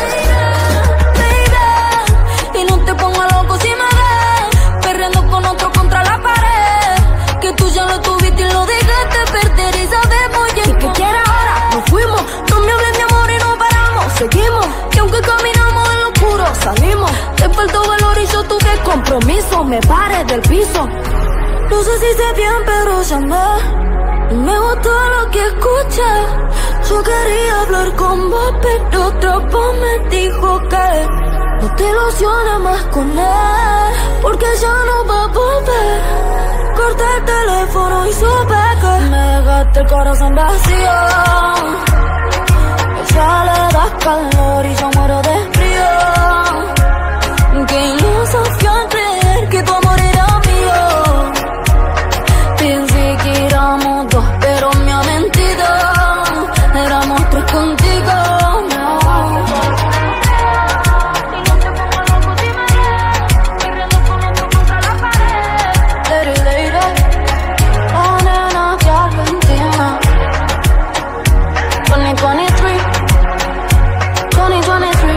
baby. Y no te pongas loco si me ves perreando con otro contra la pared. Que tú ya lo tuviste y lo dejaste perder, y sabes muy bien que quieres ahora. Nos fuimos, no me hables de amor y no paramos. Seguimos, y aunque caminamos en lo oscuro salimos. Te faltó valor y yo tuve compromiso. Me paré del piso. No sé si sé bien, pero llamé. Me gustó lo que escuché. Yo quería hablar con vos, pero otra voz me dijo que no te ilusiones más con él, porque ya no va a volver. Corté el teléfono y supe que me dejaste el corazón vacío. Ella le da calor y yo muero de frío. Qué iluso fui al creer que tu amor era mío. Pensé que éramos 2, pero me ha mentido. Éramos 3 contigo, no. Y no te pongas loco si me ves perreando con otro contra la pared. Lady, lady, oh nena de Argentina. 2023, 2023.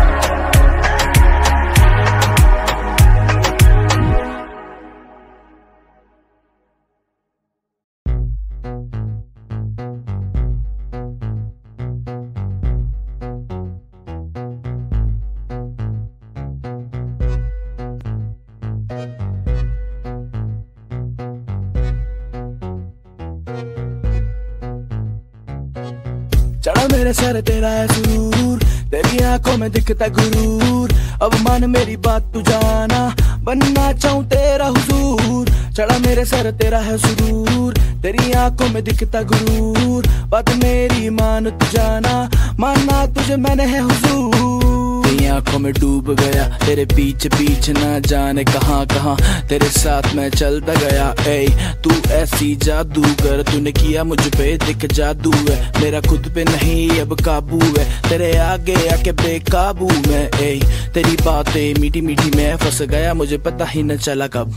चढ़ा मेरे सर तेरा है सुरूर, तेरी आंखों में दिखता गुरूर। अब मान मेरी बात तू जाना, बनना चाहूं तेरा हुजूर, चढ़ा मेरे सर तेरा है सुरूर, तेरी आंखों में दिखता गुरूर, बात मेरी मान तू जाना, मानना तुझे मैंने है हुजूर। तेरी आंखों में डूब गया, तेरे पीछे पीछे ना जाने कहाँ कहाँ तेरे साथ मैं चलता गया। ऐ तू ऐसी जादूगर, तूने किया मुझ पे दिख जादू है, मेरा खुद पे नहीं अब काबू है, तेरे आगे आके बेकाबू मैं। ऐ तेरी बातें मीठी मीठी मैं फंस गया, मुझे पता ही न चला कब।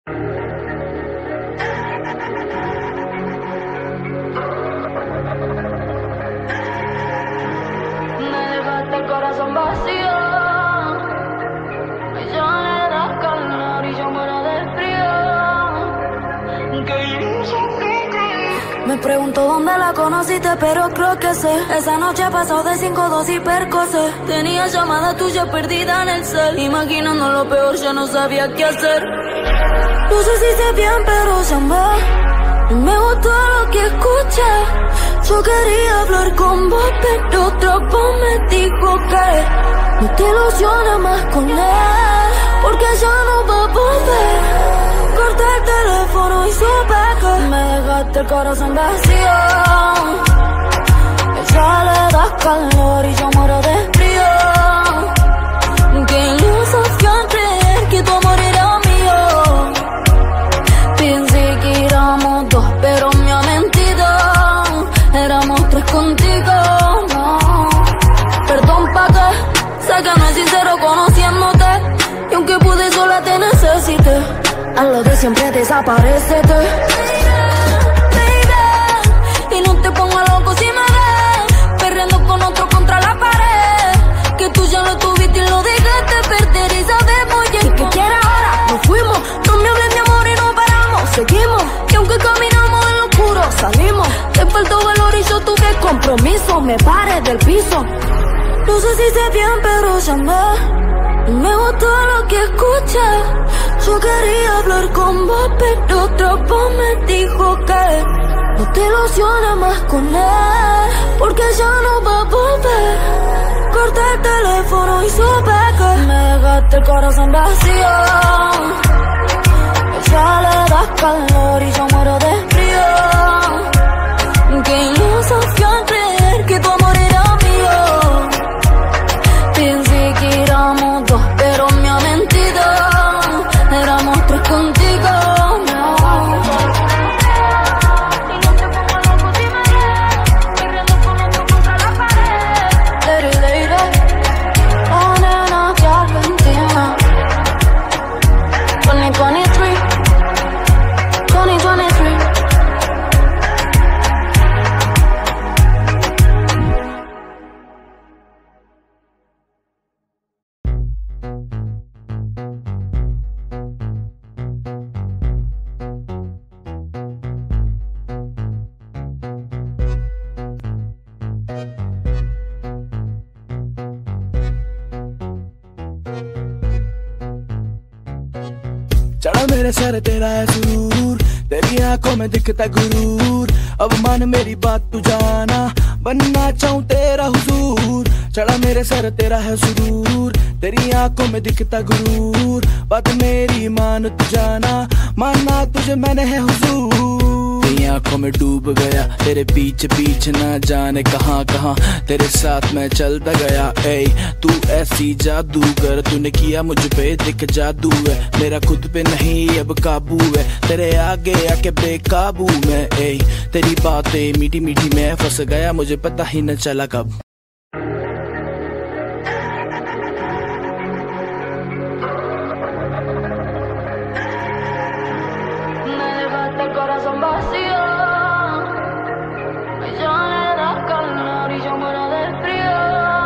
Me pregunto dónde la conociste, pero creo que sé. Esa noche pasó de 5-2 y percocé. Tenía llamada tuya perdida en el cel, imaginando lo peor, ya no sabía qué hacer. No sé si sé bien, pero llamé. Me gustó lo que escuché. Yo quería hablar con vos, pero otro voz me dijo que no te ilusiones más con él, porque ya no va a volver. Corté el teléfono y supe que me dejaste el corazón vacío. Ella le da calor y yo muero de frío. Qué ilusión creer que tu amor era mío. Pensé que éramos dos, pero me ha mentido. Éramos tres contigo, no. Perdón pa' que sé que no es sincero conociéndote, y aunque pude sola te necesité. A lo de siempre desaparécete, baby, y no te pongo loco si me ves perreando con otro contra la pared, que tú ya lo tuviste y lo dejaste perder y sabes muy bien que quieres ahora. Nos fuimos, no me hables de amor y no paramos, seguimos, y aunque caminamos en lo oscuro salimos. Te faltó valor y yo tuve compromiso, me paré del piso. No sé si sé bien, pero llamé. Me gustó lo que escuché. Yo quería hablar con vos, pero otro voz me dijo que no te ilusiones más con él, porque ya no va a volver. Corté el teléfono y supe que me dejaste el corazón vacío. Ella le da calor y yo muero de frío. Qué ilusión creer que tu amor era mío. Pensé que éramos dos, pero me ha mentido. Éramos tres contigo, no. Y no te pongo loco si me ves perreando con otro contra la pared. Lady, lady, oh nena, que argentina. 2023, 2023. चढ़ा मेरे सर तेरा है सुरूर, तेरी आंखों में दिखता गुरूर, अब मान मेरी बात तू जाना, बनना चाहूं तेरा हुजूर, चढ़ा मेरे सर तेरा है सुरूर, तेरी आंखों में दिखता गुरूर, बात मेरी मान तू जाना, मानना तुझे मैंने है हुजूर। तेरी आंखों में डूब गया, तेरे पीछे पीछे ना जाने कहाँ कहाँ तेरे साथ मैं चलता गया। ऐ तू ऐसी जादूगर, तूने किया मुझ पे दिख जादू है, मेरा खुद पे नहीं अब काबू है, तेरे आगे आके बेकाबू मैं। ऐ तेरी बातें मीठी मीठी मैं फंस गया, मुझे पता ही न चला कब। Corazón vacío, ella le da calor y yo muero de frío.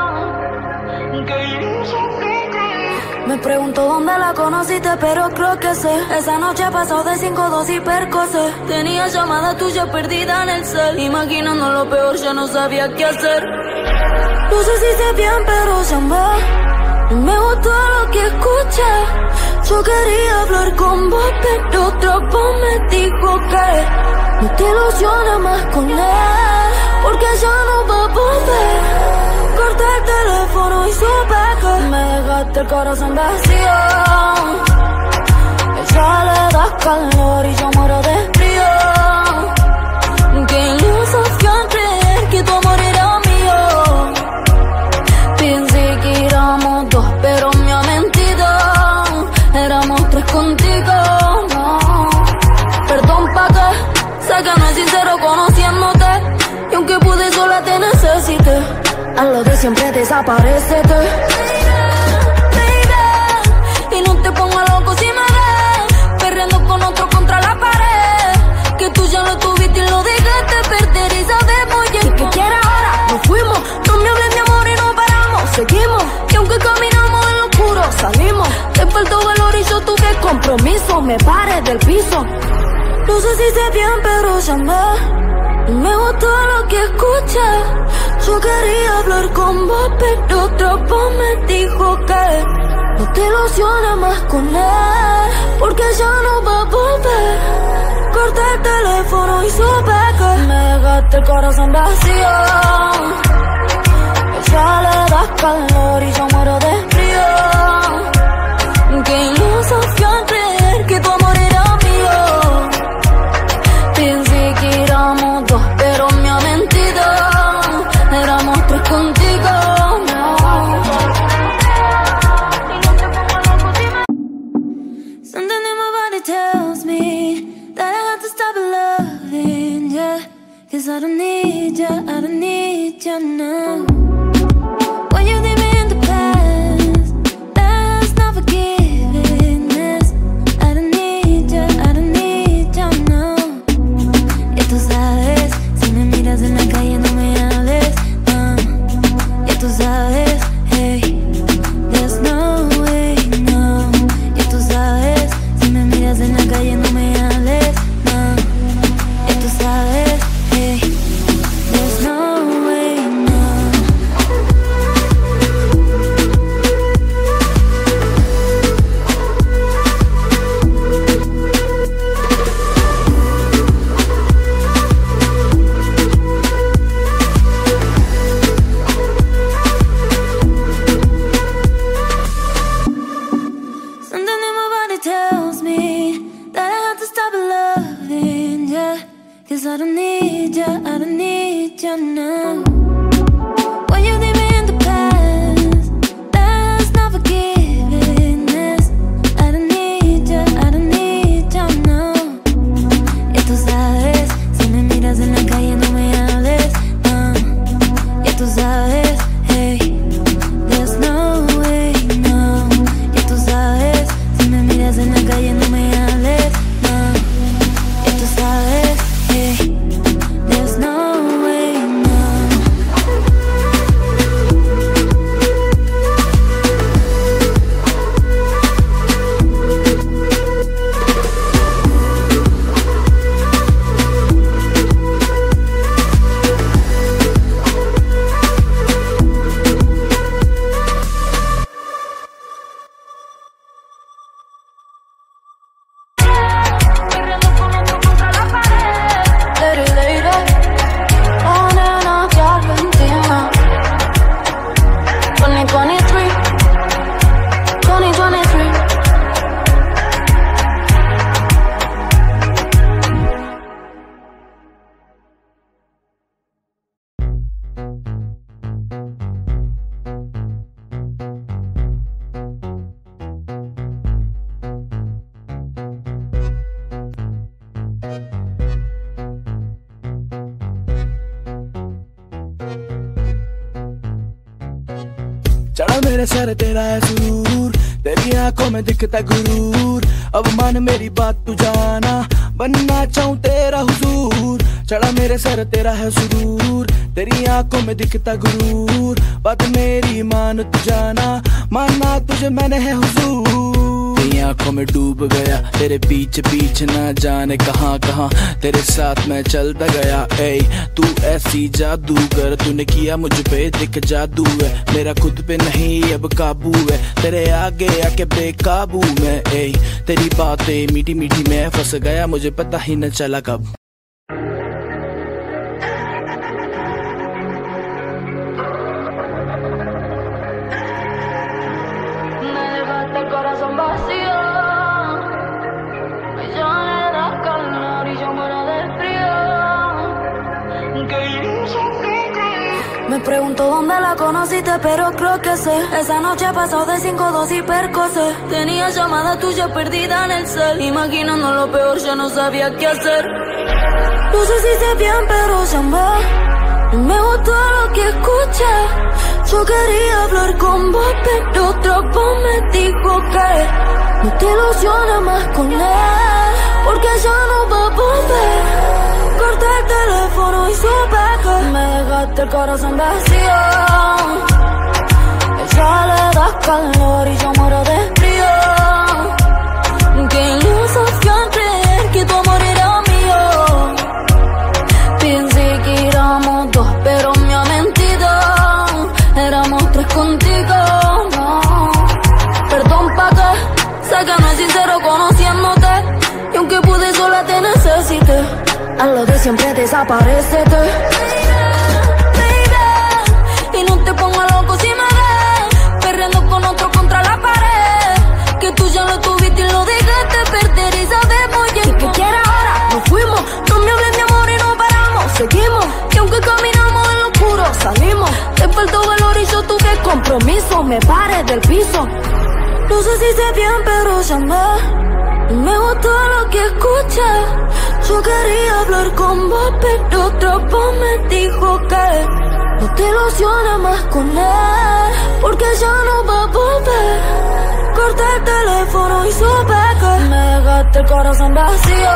Me pregunto dónde la conociste, pero creo que sé. Esa noche pasó de 5-2 y percocé. Tenía llamada tuya perdida en el cel, imaginando lo peor, ya no sabía qué hacer. No sé si sé bien, pero llamé. Me gustó lo que escuché. Yo quería hablar con vos, pero otro voz me dijo que no te ilusiones más con él, porque ya no va a volver. Corté el teléfono y supe que me dejaste el corazón vacío. Ya le das calor y yo muero de frío. Que iluso fui a creer que tu amor era mío. Pensé que éramos dos, pero me ha mentido. Éramos tres contigo, no. Perdón pa' que sé que no es sincero conociéndote. Y aunque pude sola te necesité. A lo de siempre desaparecete. Baby, y no te pongas loco si me ves perreando con otro contra la pared. Que tú ya lo tuviste y lo dejaste perder. Y sabemos ya que quieres ahora. Nos fuimos, no me hables de amor y no paramos. Seguimos, y aunque caminamos en lo oscuro salimos. Te faltó valor y yo tuve compromiso. Me paré del piso. No sé si sé bien pero llamé. Me gustó lo que escuché. Yo quería hablar con vos, pero otra voz me dijo que no te ilusiones más con él, porque ya no va a volver. Corté el teléfono y supe que me dejaste el corazón vacío. Ya le das calor y yo muero de frío. Que iluso fui a creer que tu amor era mío. Pensé que éramos dos, pero me ha mentido. Éramos tres contigo, no. Something in my body tells me that I have to stop loving you. Cause I don't need you, I don't need you now. When you leave me in the past, that's not forgiveness. I don't need you, I don't need you now. Y tú sabes, si me miras en la calle no me hables, no. Y tú sabes, hey, there's no way, no. Y tú sabes, si me miras en la calle no me hables, no. Y tú sabes, hey, there's no way, no. Something in my body tells me that I have to stop loving you. Cause I don't need you, I don't need you now. When you leave me in the past, that's not forgiveness. I don't need you, I don't need you now. Y tú sabes, si me miras en la calle no me hables, no. Y tú sabes, hey, there's no way, no. Y tú sabes, si me miras en la calle no me hables, no. Y tú sabes, hey, there's no way, no. Lady, lady, on and off the Argentina. 2023, 2023. चढ़ा मेरे सर तेरा है सुरूर, तेरी आंखों में दिखता गुरूर। अब मान मेरी बात तू जाना, बनना चाहूं तेरा हुजूर। चढ़ा मेरे सर तेरा है सुरूर, तेरी आंखों में दिखता गुरूर। बात मेरी मान तू जाना, मानना तुझे मैंने है हुजूर। तेरी आंखों में डूब गया, तेरे पीछे पीछे ना जाने कहाँ कहाँ तेरे साथ मैं चलता गया। ए तू ऐसी जादूगर, तूने किया मुझ पे दिख जादू है। मेरा खुद पे नहीं अब काबू है, तेरे आगे आके बेकाबू मैं। ए तेरी बातें मीठी मीठी मैं फंस गया, मुझे पता ही न चला कब। Me dejaste el corazón vacío. pregunto dónde la conociste, pero creo que sé. Esa noche pasó de 5-2 y percocé. Tenía llamada tuya perdida en el cel. Imaginando lo peor, ya no sabía qué hacer. No sé si sé bien, pero llamé. Me gustó lo que escuché. Yo quería hablar con vos, pero otro voz me dijo que no te ilusiones más con él, porque ya no va a volver. Corté el teléfono y supe que me dejaste el corazón vacío. Ella le da calor y yo muero de frío. Que iluso fui a creer que tu amor era mío. Pensé que éramos dos, pero me ha mentido. Éramos tres contigo, no. Perdón pa' que sé que no es sincero conociéndote. Y aunque pude sola te necesité. A lo de siempre desaparecete. Baby, y no te pongas loco si me ves perreando con otro contra la pared. Que tú ya lo tuviste y lo dejaste perder. Y sabes muy bien que quieres ahora. Nos fuimos, no me hables de amor y no paramos. Seguimos, y aunque caminamos en lo oscuro salimos. Te faltó valor y yo tuve compromiso. Me paré del piso. No sé si sé bien, pero llamé. Me gustó lo que escuché. Yo quería hablar con vos, pero otro voz me dijo que no te ilusiones más con él, porque ya no va a volver. Corté el teléfono y supe que me dejaste el corazón vacío.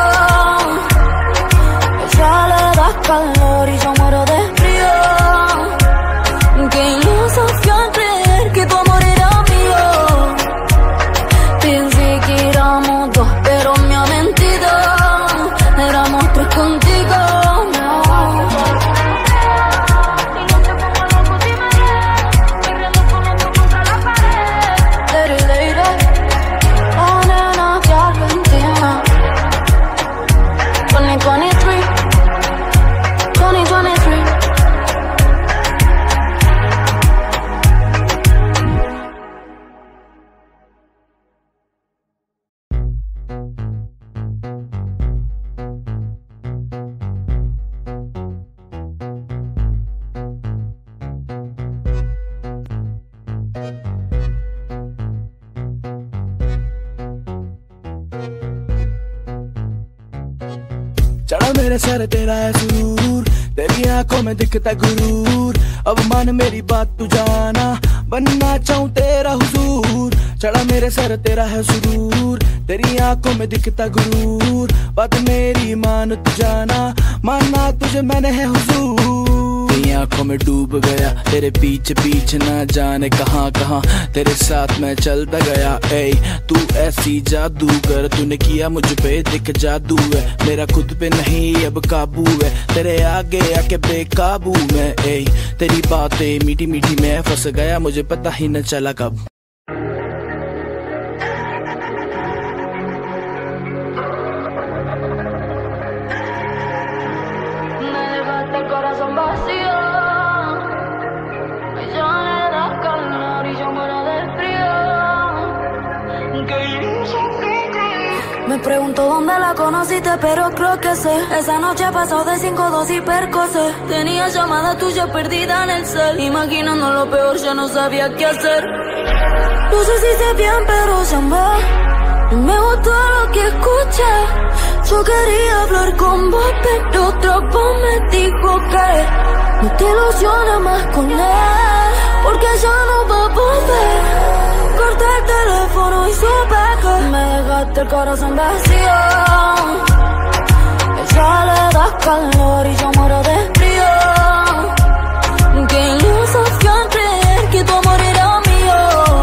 Ella le da calor y yo muero de frío. Que iluso fui a creer que tu amor era mío. Pensé que éramos dos, pero me ha mentido. Éramos tres contigo, no. Y no te pongas loco si me ves perreando con otro contra la pared. Lady, lady, la nena de Argentina. 2023, 2023. चढ़ा मेरे सर तेरा है सुरूर, तेरी आंखों में दिखता गुरूर। अब मान मेरी बात तू जाना, बनना चाहूं तेरा हुजूर। चढ़ा मेरे सर तेरा है सुरूर, तेरी आंखों में दिखता गुरूर। बात मेरी मान तू जाना, मानना तुझे मैंने है हुजूर। तेरी आंखों में डूब गया, तेरे पीछे पीछे ना जाने कहां कहां तेरे साथ मैं चलता गया। ए तू ऐसी जादूगर, तूने किया मुझ पे दिख जादू है। मेरा खुद पे नहीं अब काबू है, तेरे आगे आके बेकाबू मैं। ए तेरी बातें मीठी मीठी मैं फंस गया, मुझे पता ही न चला कब। Me pregunto dónde la conociste, pero creo que sé. Esa noche pasó de 5-2 y percocé. Tenía llamada tuya perdida en el cel. Imaginando lo peor, ya no sabía qué hacer. No sé si sé bien, pero llamé. Me gustó lo que escuché. Yo quería hablar con vos, pero otro voz me dijo que no te ilusiones más con él, porque ya no va a volver. Corté el teléfono y supe que me dejaste el corazón vacío. Ella le da calor y yo muero de frío. Que iluso fui a creer que tu amor era mío.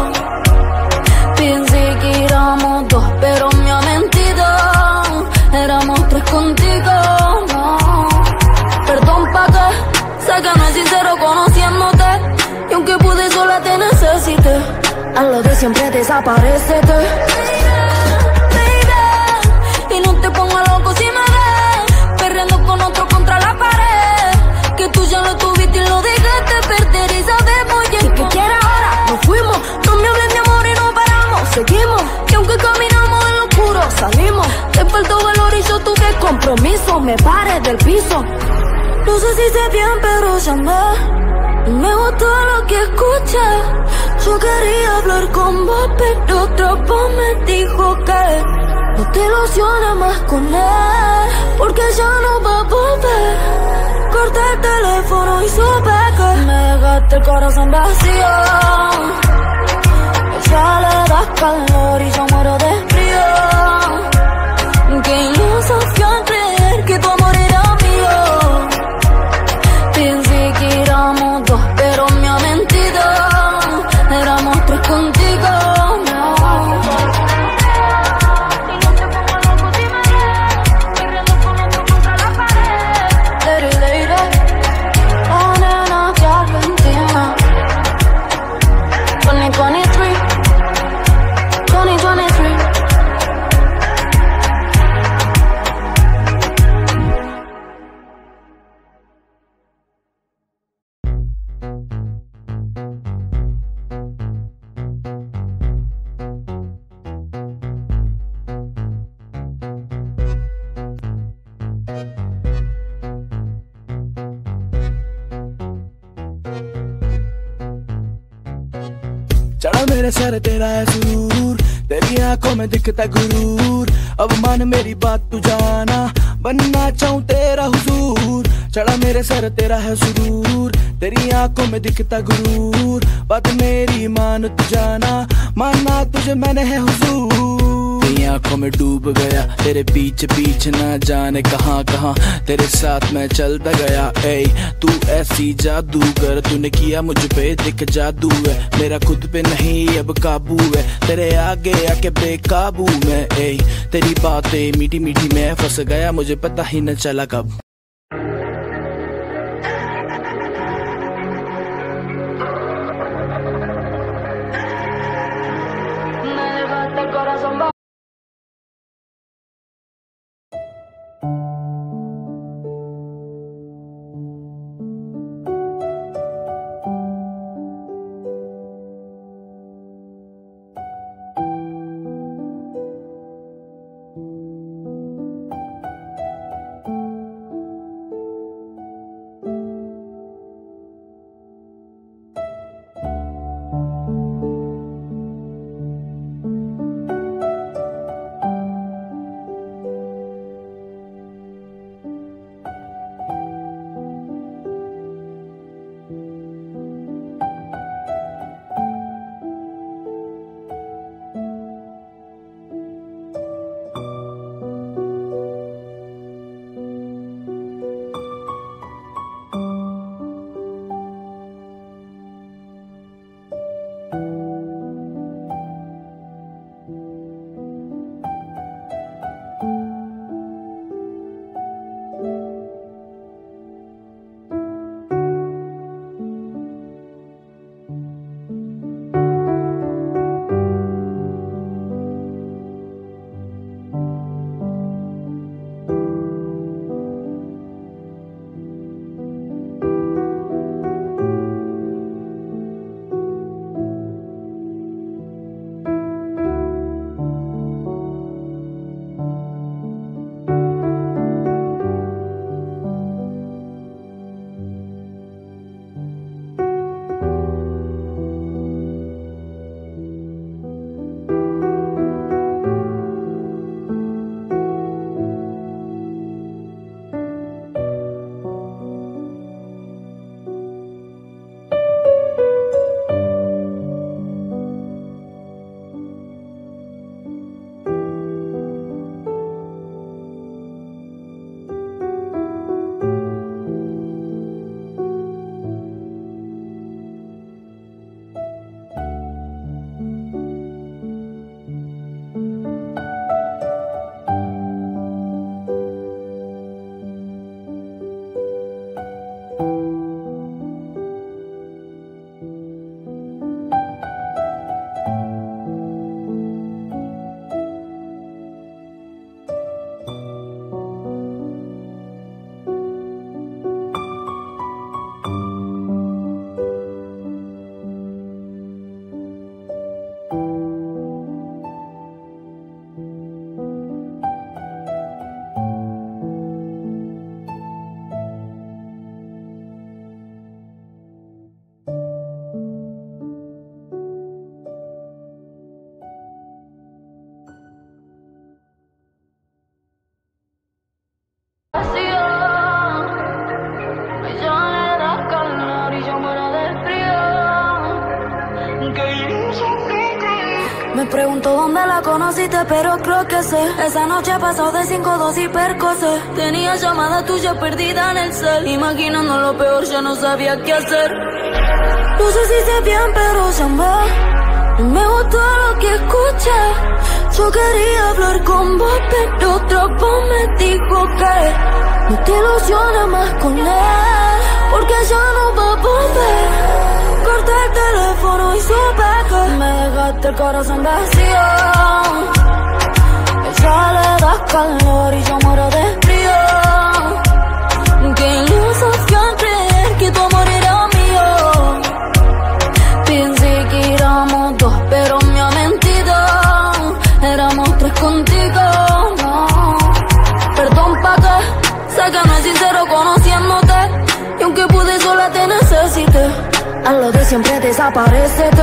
Pensé que éramos dos, pero me ha mentido. Éramos tres contigo, no. Perdón pa' que sé que no es sincero conociéndote. Y aunque pude sola te necesité. A lo de siempre desaparecete. Baby, y no te pongas loco si me ves perreando con otro contra la pared. Que tú ya lo tuviste y lo dejaste perder. Y sabes muy bien que quieres ahora. Nos fuimos, no me hables de amor y no paramos. Seguimos, y aunque caminamos en lo oscuro salimos. Te faltó valor y yo tuve compromiso. Me paré del piso. No sé si sé bien, pero llamé. que escuché. Yo quería hablar con vos, pero otra voz me dijo que no te ilusiones más con él, porque ya no va a volver. Corté el teléfono y supe que me dejaste el corazón vacío. Ya le das calor y yo muero de frío. Qué ilusión creer que tu amor era mío. Pensé que éramos dos, pero me ha mentido. Éramos tres contigo. चढ़ा मेरे सर तेरा है सुरूर, तेरी आंखों में दिखता गुरूर। अब मान मेरी बात तू जाना, बनना चाहूँ तेरा हुजूर। चढ़ा मेरे सर तेरा है सुरूर, तेरी आंखों में दिखता गुरूर। बात मेरी मान तू जाना, मानना तुझे मैंने है हुजूर। तेरी आंखों में डूब गया, तेरे पीछे पीछे ना जाने कहाँ कहाँ तेरे साथ मैं चलता गया। ए तू ऐसी जादूगर, तूने किया मुझ पे दिख जादू है। मेरा खुद पे नहीं अब काबू है, तेरे आगे आके बेकाबू मैं। ए तेरी बातें मीठी मीठी मैं फंस गया, मुझे पता ही न चला कब। Me pregunto dónde la conociste, pero creo que sé. Esa noche pasó de 5-2 y percocé. Tenía llamada tuya perdida en el cel. Imaginando lo peor, ya no sabía qué hacer. No sé si sé bien, pero llamé. No me gustó lo que escuché. Yo quería hablar con vos, pero otra voz me dijo que no te ilusiones más con él, porque ya no va a volver. Corté el teléfono y supe que me dejaste el corazón vacío. Ella le da calor y yo muero de frío. Qué iluso fui al creer que tu amor era mío. Pensé que éramos dos, pero me ha mentido. Éramos tres contigo, no. Perdón pa' que sé que no es sincero conociéndote, y aunque pude sola te necesité. A lo de siempre desaparecete,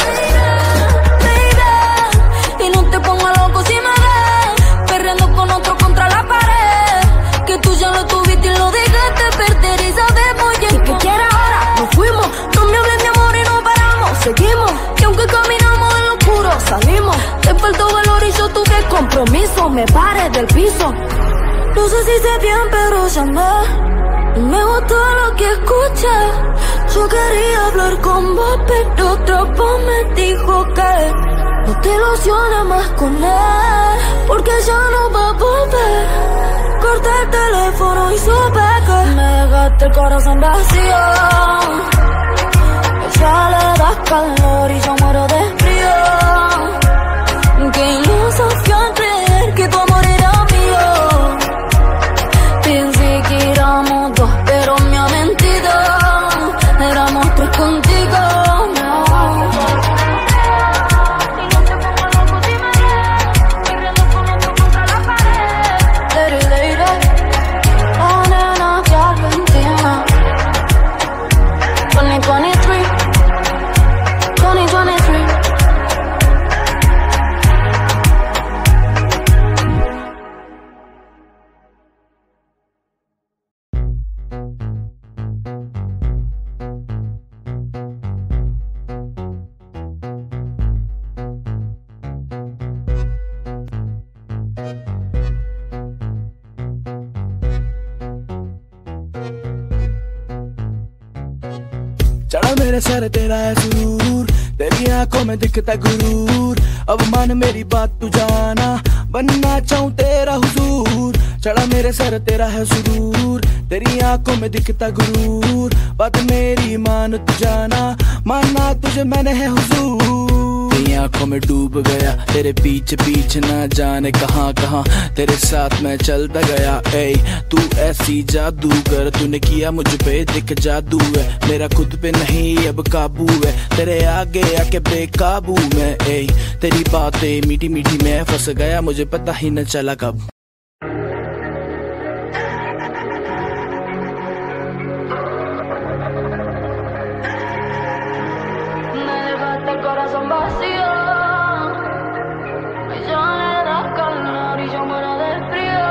baby, y no te pongas loco si me ves perreando con otro contra la pared. Que tú ya lo tuviste y lo dejaste perder y sabemos ya. ¿Y qué quieres ahora? Nos fuimos, no me hables mi amor y no paramos. Seguimos, y aunque caminamos en lo oscuro salimos. Te faltó valor y yo tuve compromiso. Me paré del piso. No sé si sé bien, pero llamé. Me gustó lo que escuché. Yo quería hablar con vos, pero otra voz me dijo que no te ilusiones más con él, porque ya no va a volver. Corté el teléfono y supe que me dejaste el corazón vacío. Ella le da calor y yo muero de frío. Qué iluso fui al creer que tu amor era mío. Pensé que éramos dos, pero me ha mentido. Éramos tres contigo, no. Y no te pongo loco si me ves perreando con otro contra la pared. Lady, lady, oh nena de Argentina. 2023, 2023. चढ़ा मेरे सर तेरा है सुरूर, तेरी आंखों में दिखता गुरूर। अब मान मेरी बात तू जाना, बनना चाहूं तेरा हुजूर। चढ़ा मेरे सर तेरा है सुरूर, तेरी आंखों में दिखता गुरूर। बात मेरी मान तू जाना, मानना तुझे मैंने है हुजूर। तेरी आंखों में डूब गया, तेरे पीछे पीछे ना जाने कहाँ कहाँ तेरे साथ मैं चलता गया। ए तू ऐसी जादूगर, तूने किया मुझ पे दिख जादू है। मेरा खुद पे नहीं अब काबू है, तेरे आगे आके बेकाबू मैं। ए तेरी बातें मीठी मीठी मैं फंस गया, मुझे पता ही न चला कब। Corazón vacío, ella le da calor y yo muero de frío.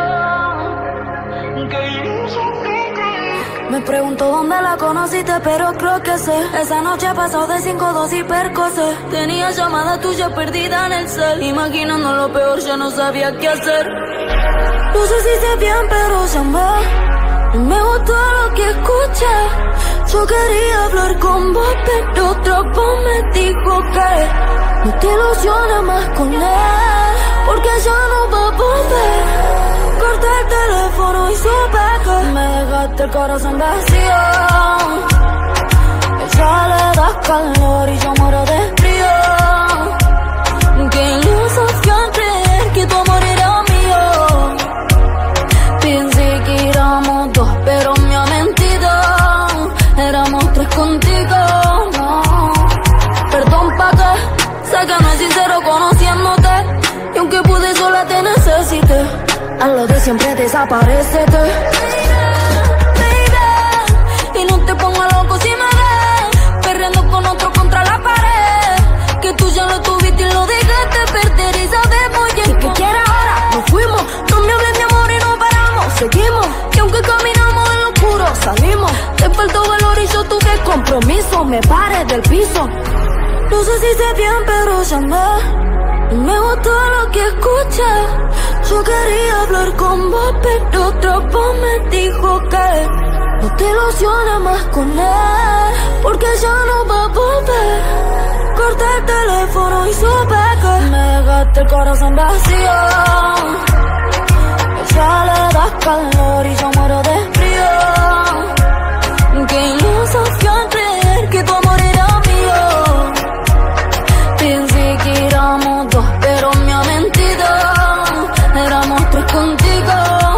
Me pregunto dónde la conociste, pero creo que sé. Esa noche pasó de 5-2 y percocé. Tenía llamada tuya perdida en el cel. Imaginando lo peor, ya no sabía qué hacer. No sé si sé bien, pero llamé. Me gustó lo que escuché. Yo quería hablar con vos, pero otra voz me dijo que no te ilusiones más con él, porque ya no va a volver. Corté el teléfono y supe que me dejaste el corazón vacío. Ella le da calor y yo muero de frío. Qué iluso fui al creer que tu amor era mío. Pensé que éramos dos, pero me ha mentido. Éramos tres contigo, no. Perdón pa' que sé que no es sincero conociéndote, y aunque pude sola te necesité. A lo de siempre desaparecete, baby, y no te pongas loco si me ves perreando con otro contra la pared. Que tú ya lo tuviste y lo dejaste perder y sabemos ya. ¿Y qué quieres ahora? Nos fuimos, no me hables mi amor y no paramos. Seguimos, y aunque caminamos en lo oscuro salimos. Te faltó valor y yo tuve compromiso. Me paré del piso. No sé si sé bien, pero llamé. Me gustó lo que escuché. Yo quería hablar con vos, pero otra voz me dijo que no te ilusiones más con él, porque ya no va a volver. Corté el teléfono y supe que me dejaste el corazón vacío. Ya le das calor y yo muero de frío. Que iluso fui a creer que tu amor era mío. Pensé que éramos dos, pero me ha mentido. Éramos tres contigo.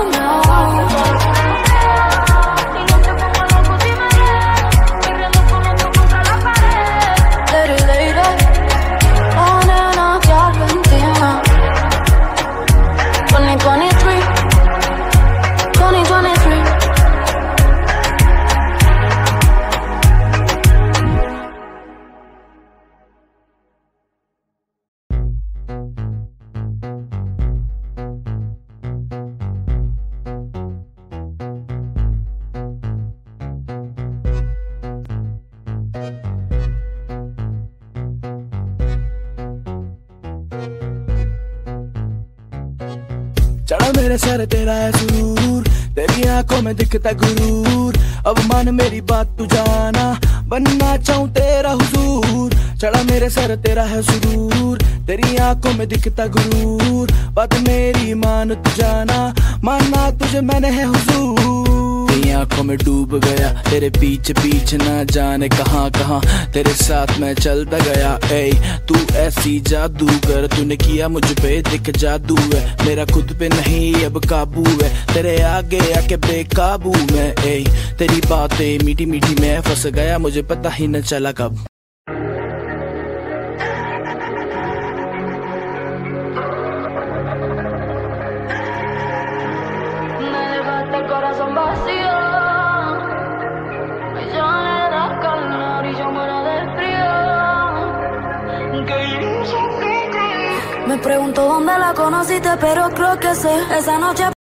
चढ़ा मेरे सर तेरा है सुरूर, तेरी आंखों में दिखता गुरूर। अब मान मेरी बात तू जाना, बनना चाहूं तेरा हुजूर। चढ़ा मेरे सर तेरा है सुरूर, तेरी आंखों में दिखता गुरूर। बात मेरी मान तू जाना, मानना तुझे मैंने है हुजूर। तेरी आंखों में डूब गया, तेरे पीछे पीछे ना जाने कहां कहां तेरे साथ मैं चलता गया। ए तू ऐसी जादूगर, तूने किया मुझ पे दिख जादू है। मेरा खुद पे नहीं अब काबू है, तेरे आगे आके बेकाबू मैं। ए तेरी बातें मीठी मीठी मैं फंस गया, मुझे पता ही न चला कब। Me pregunto dónde la conociste, pero creo que sé. Esa noche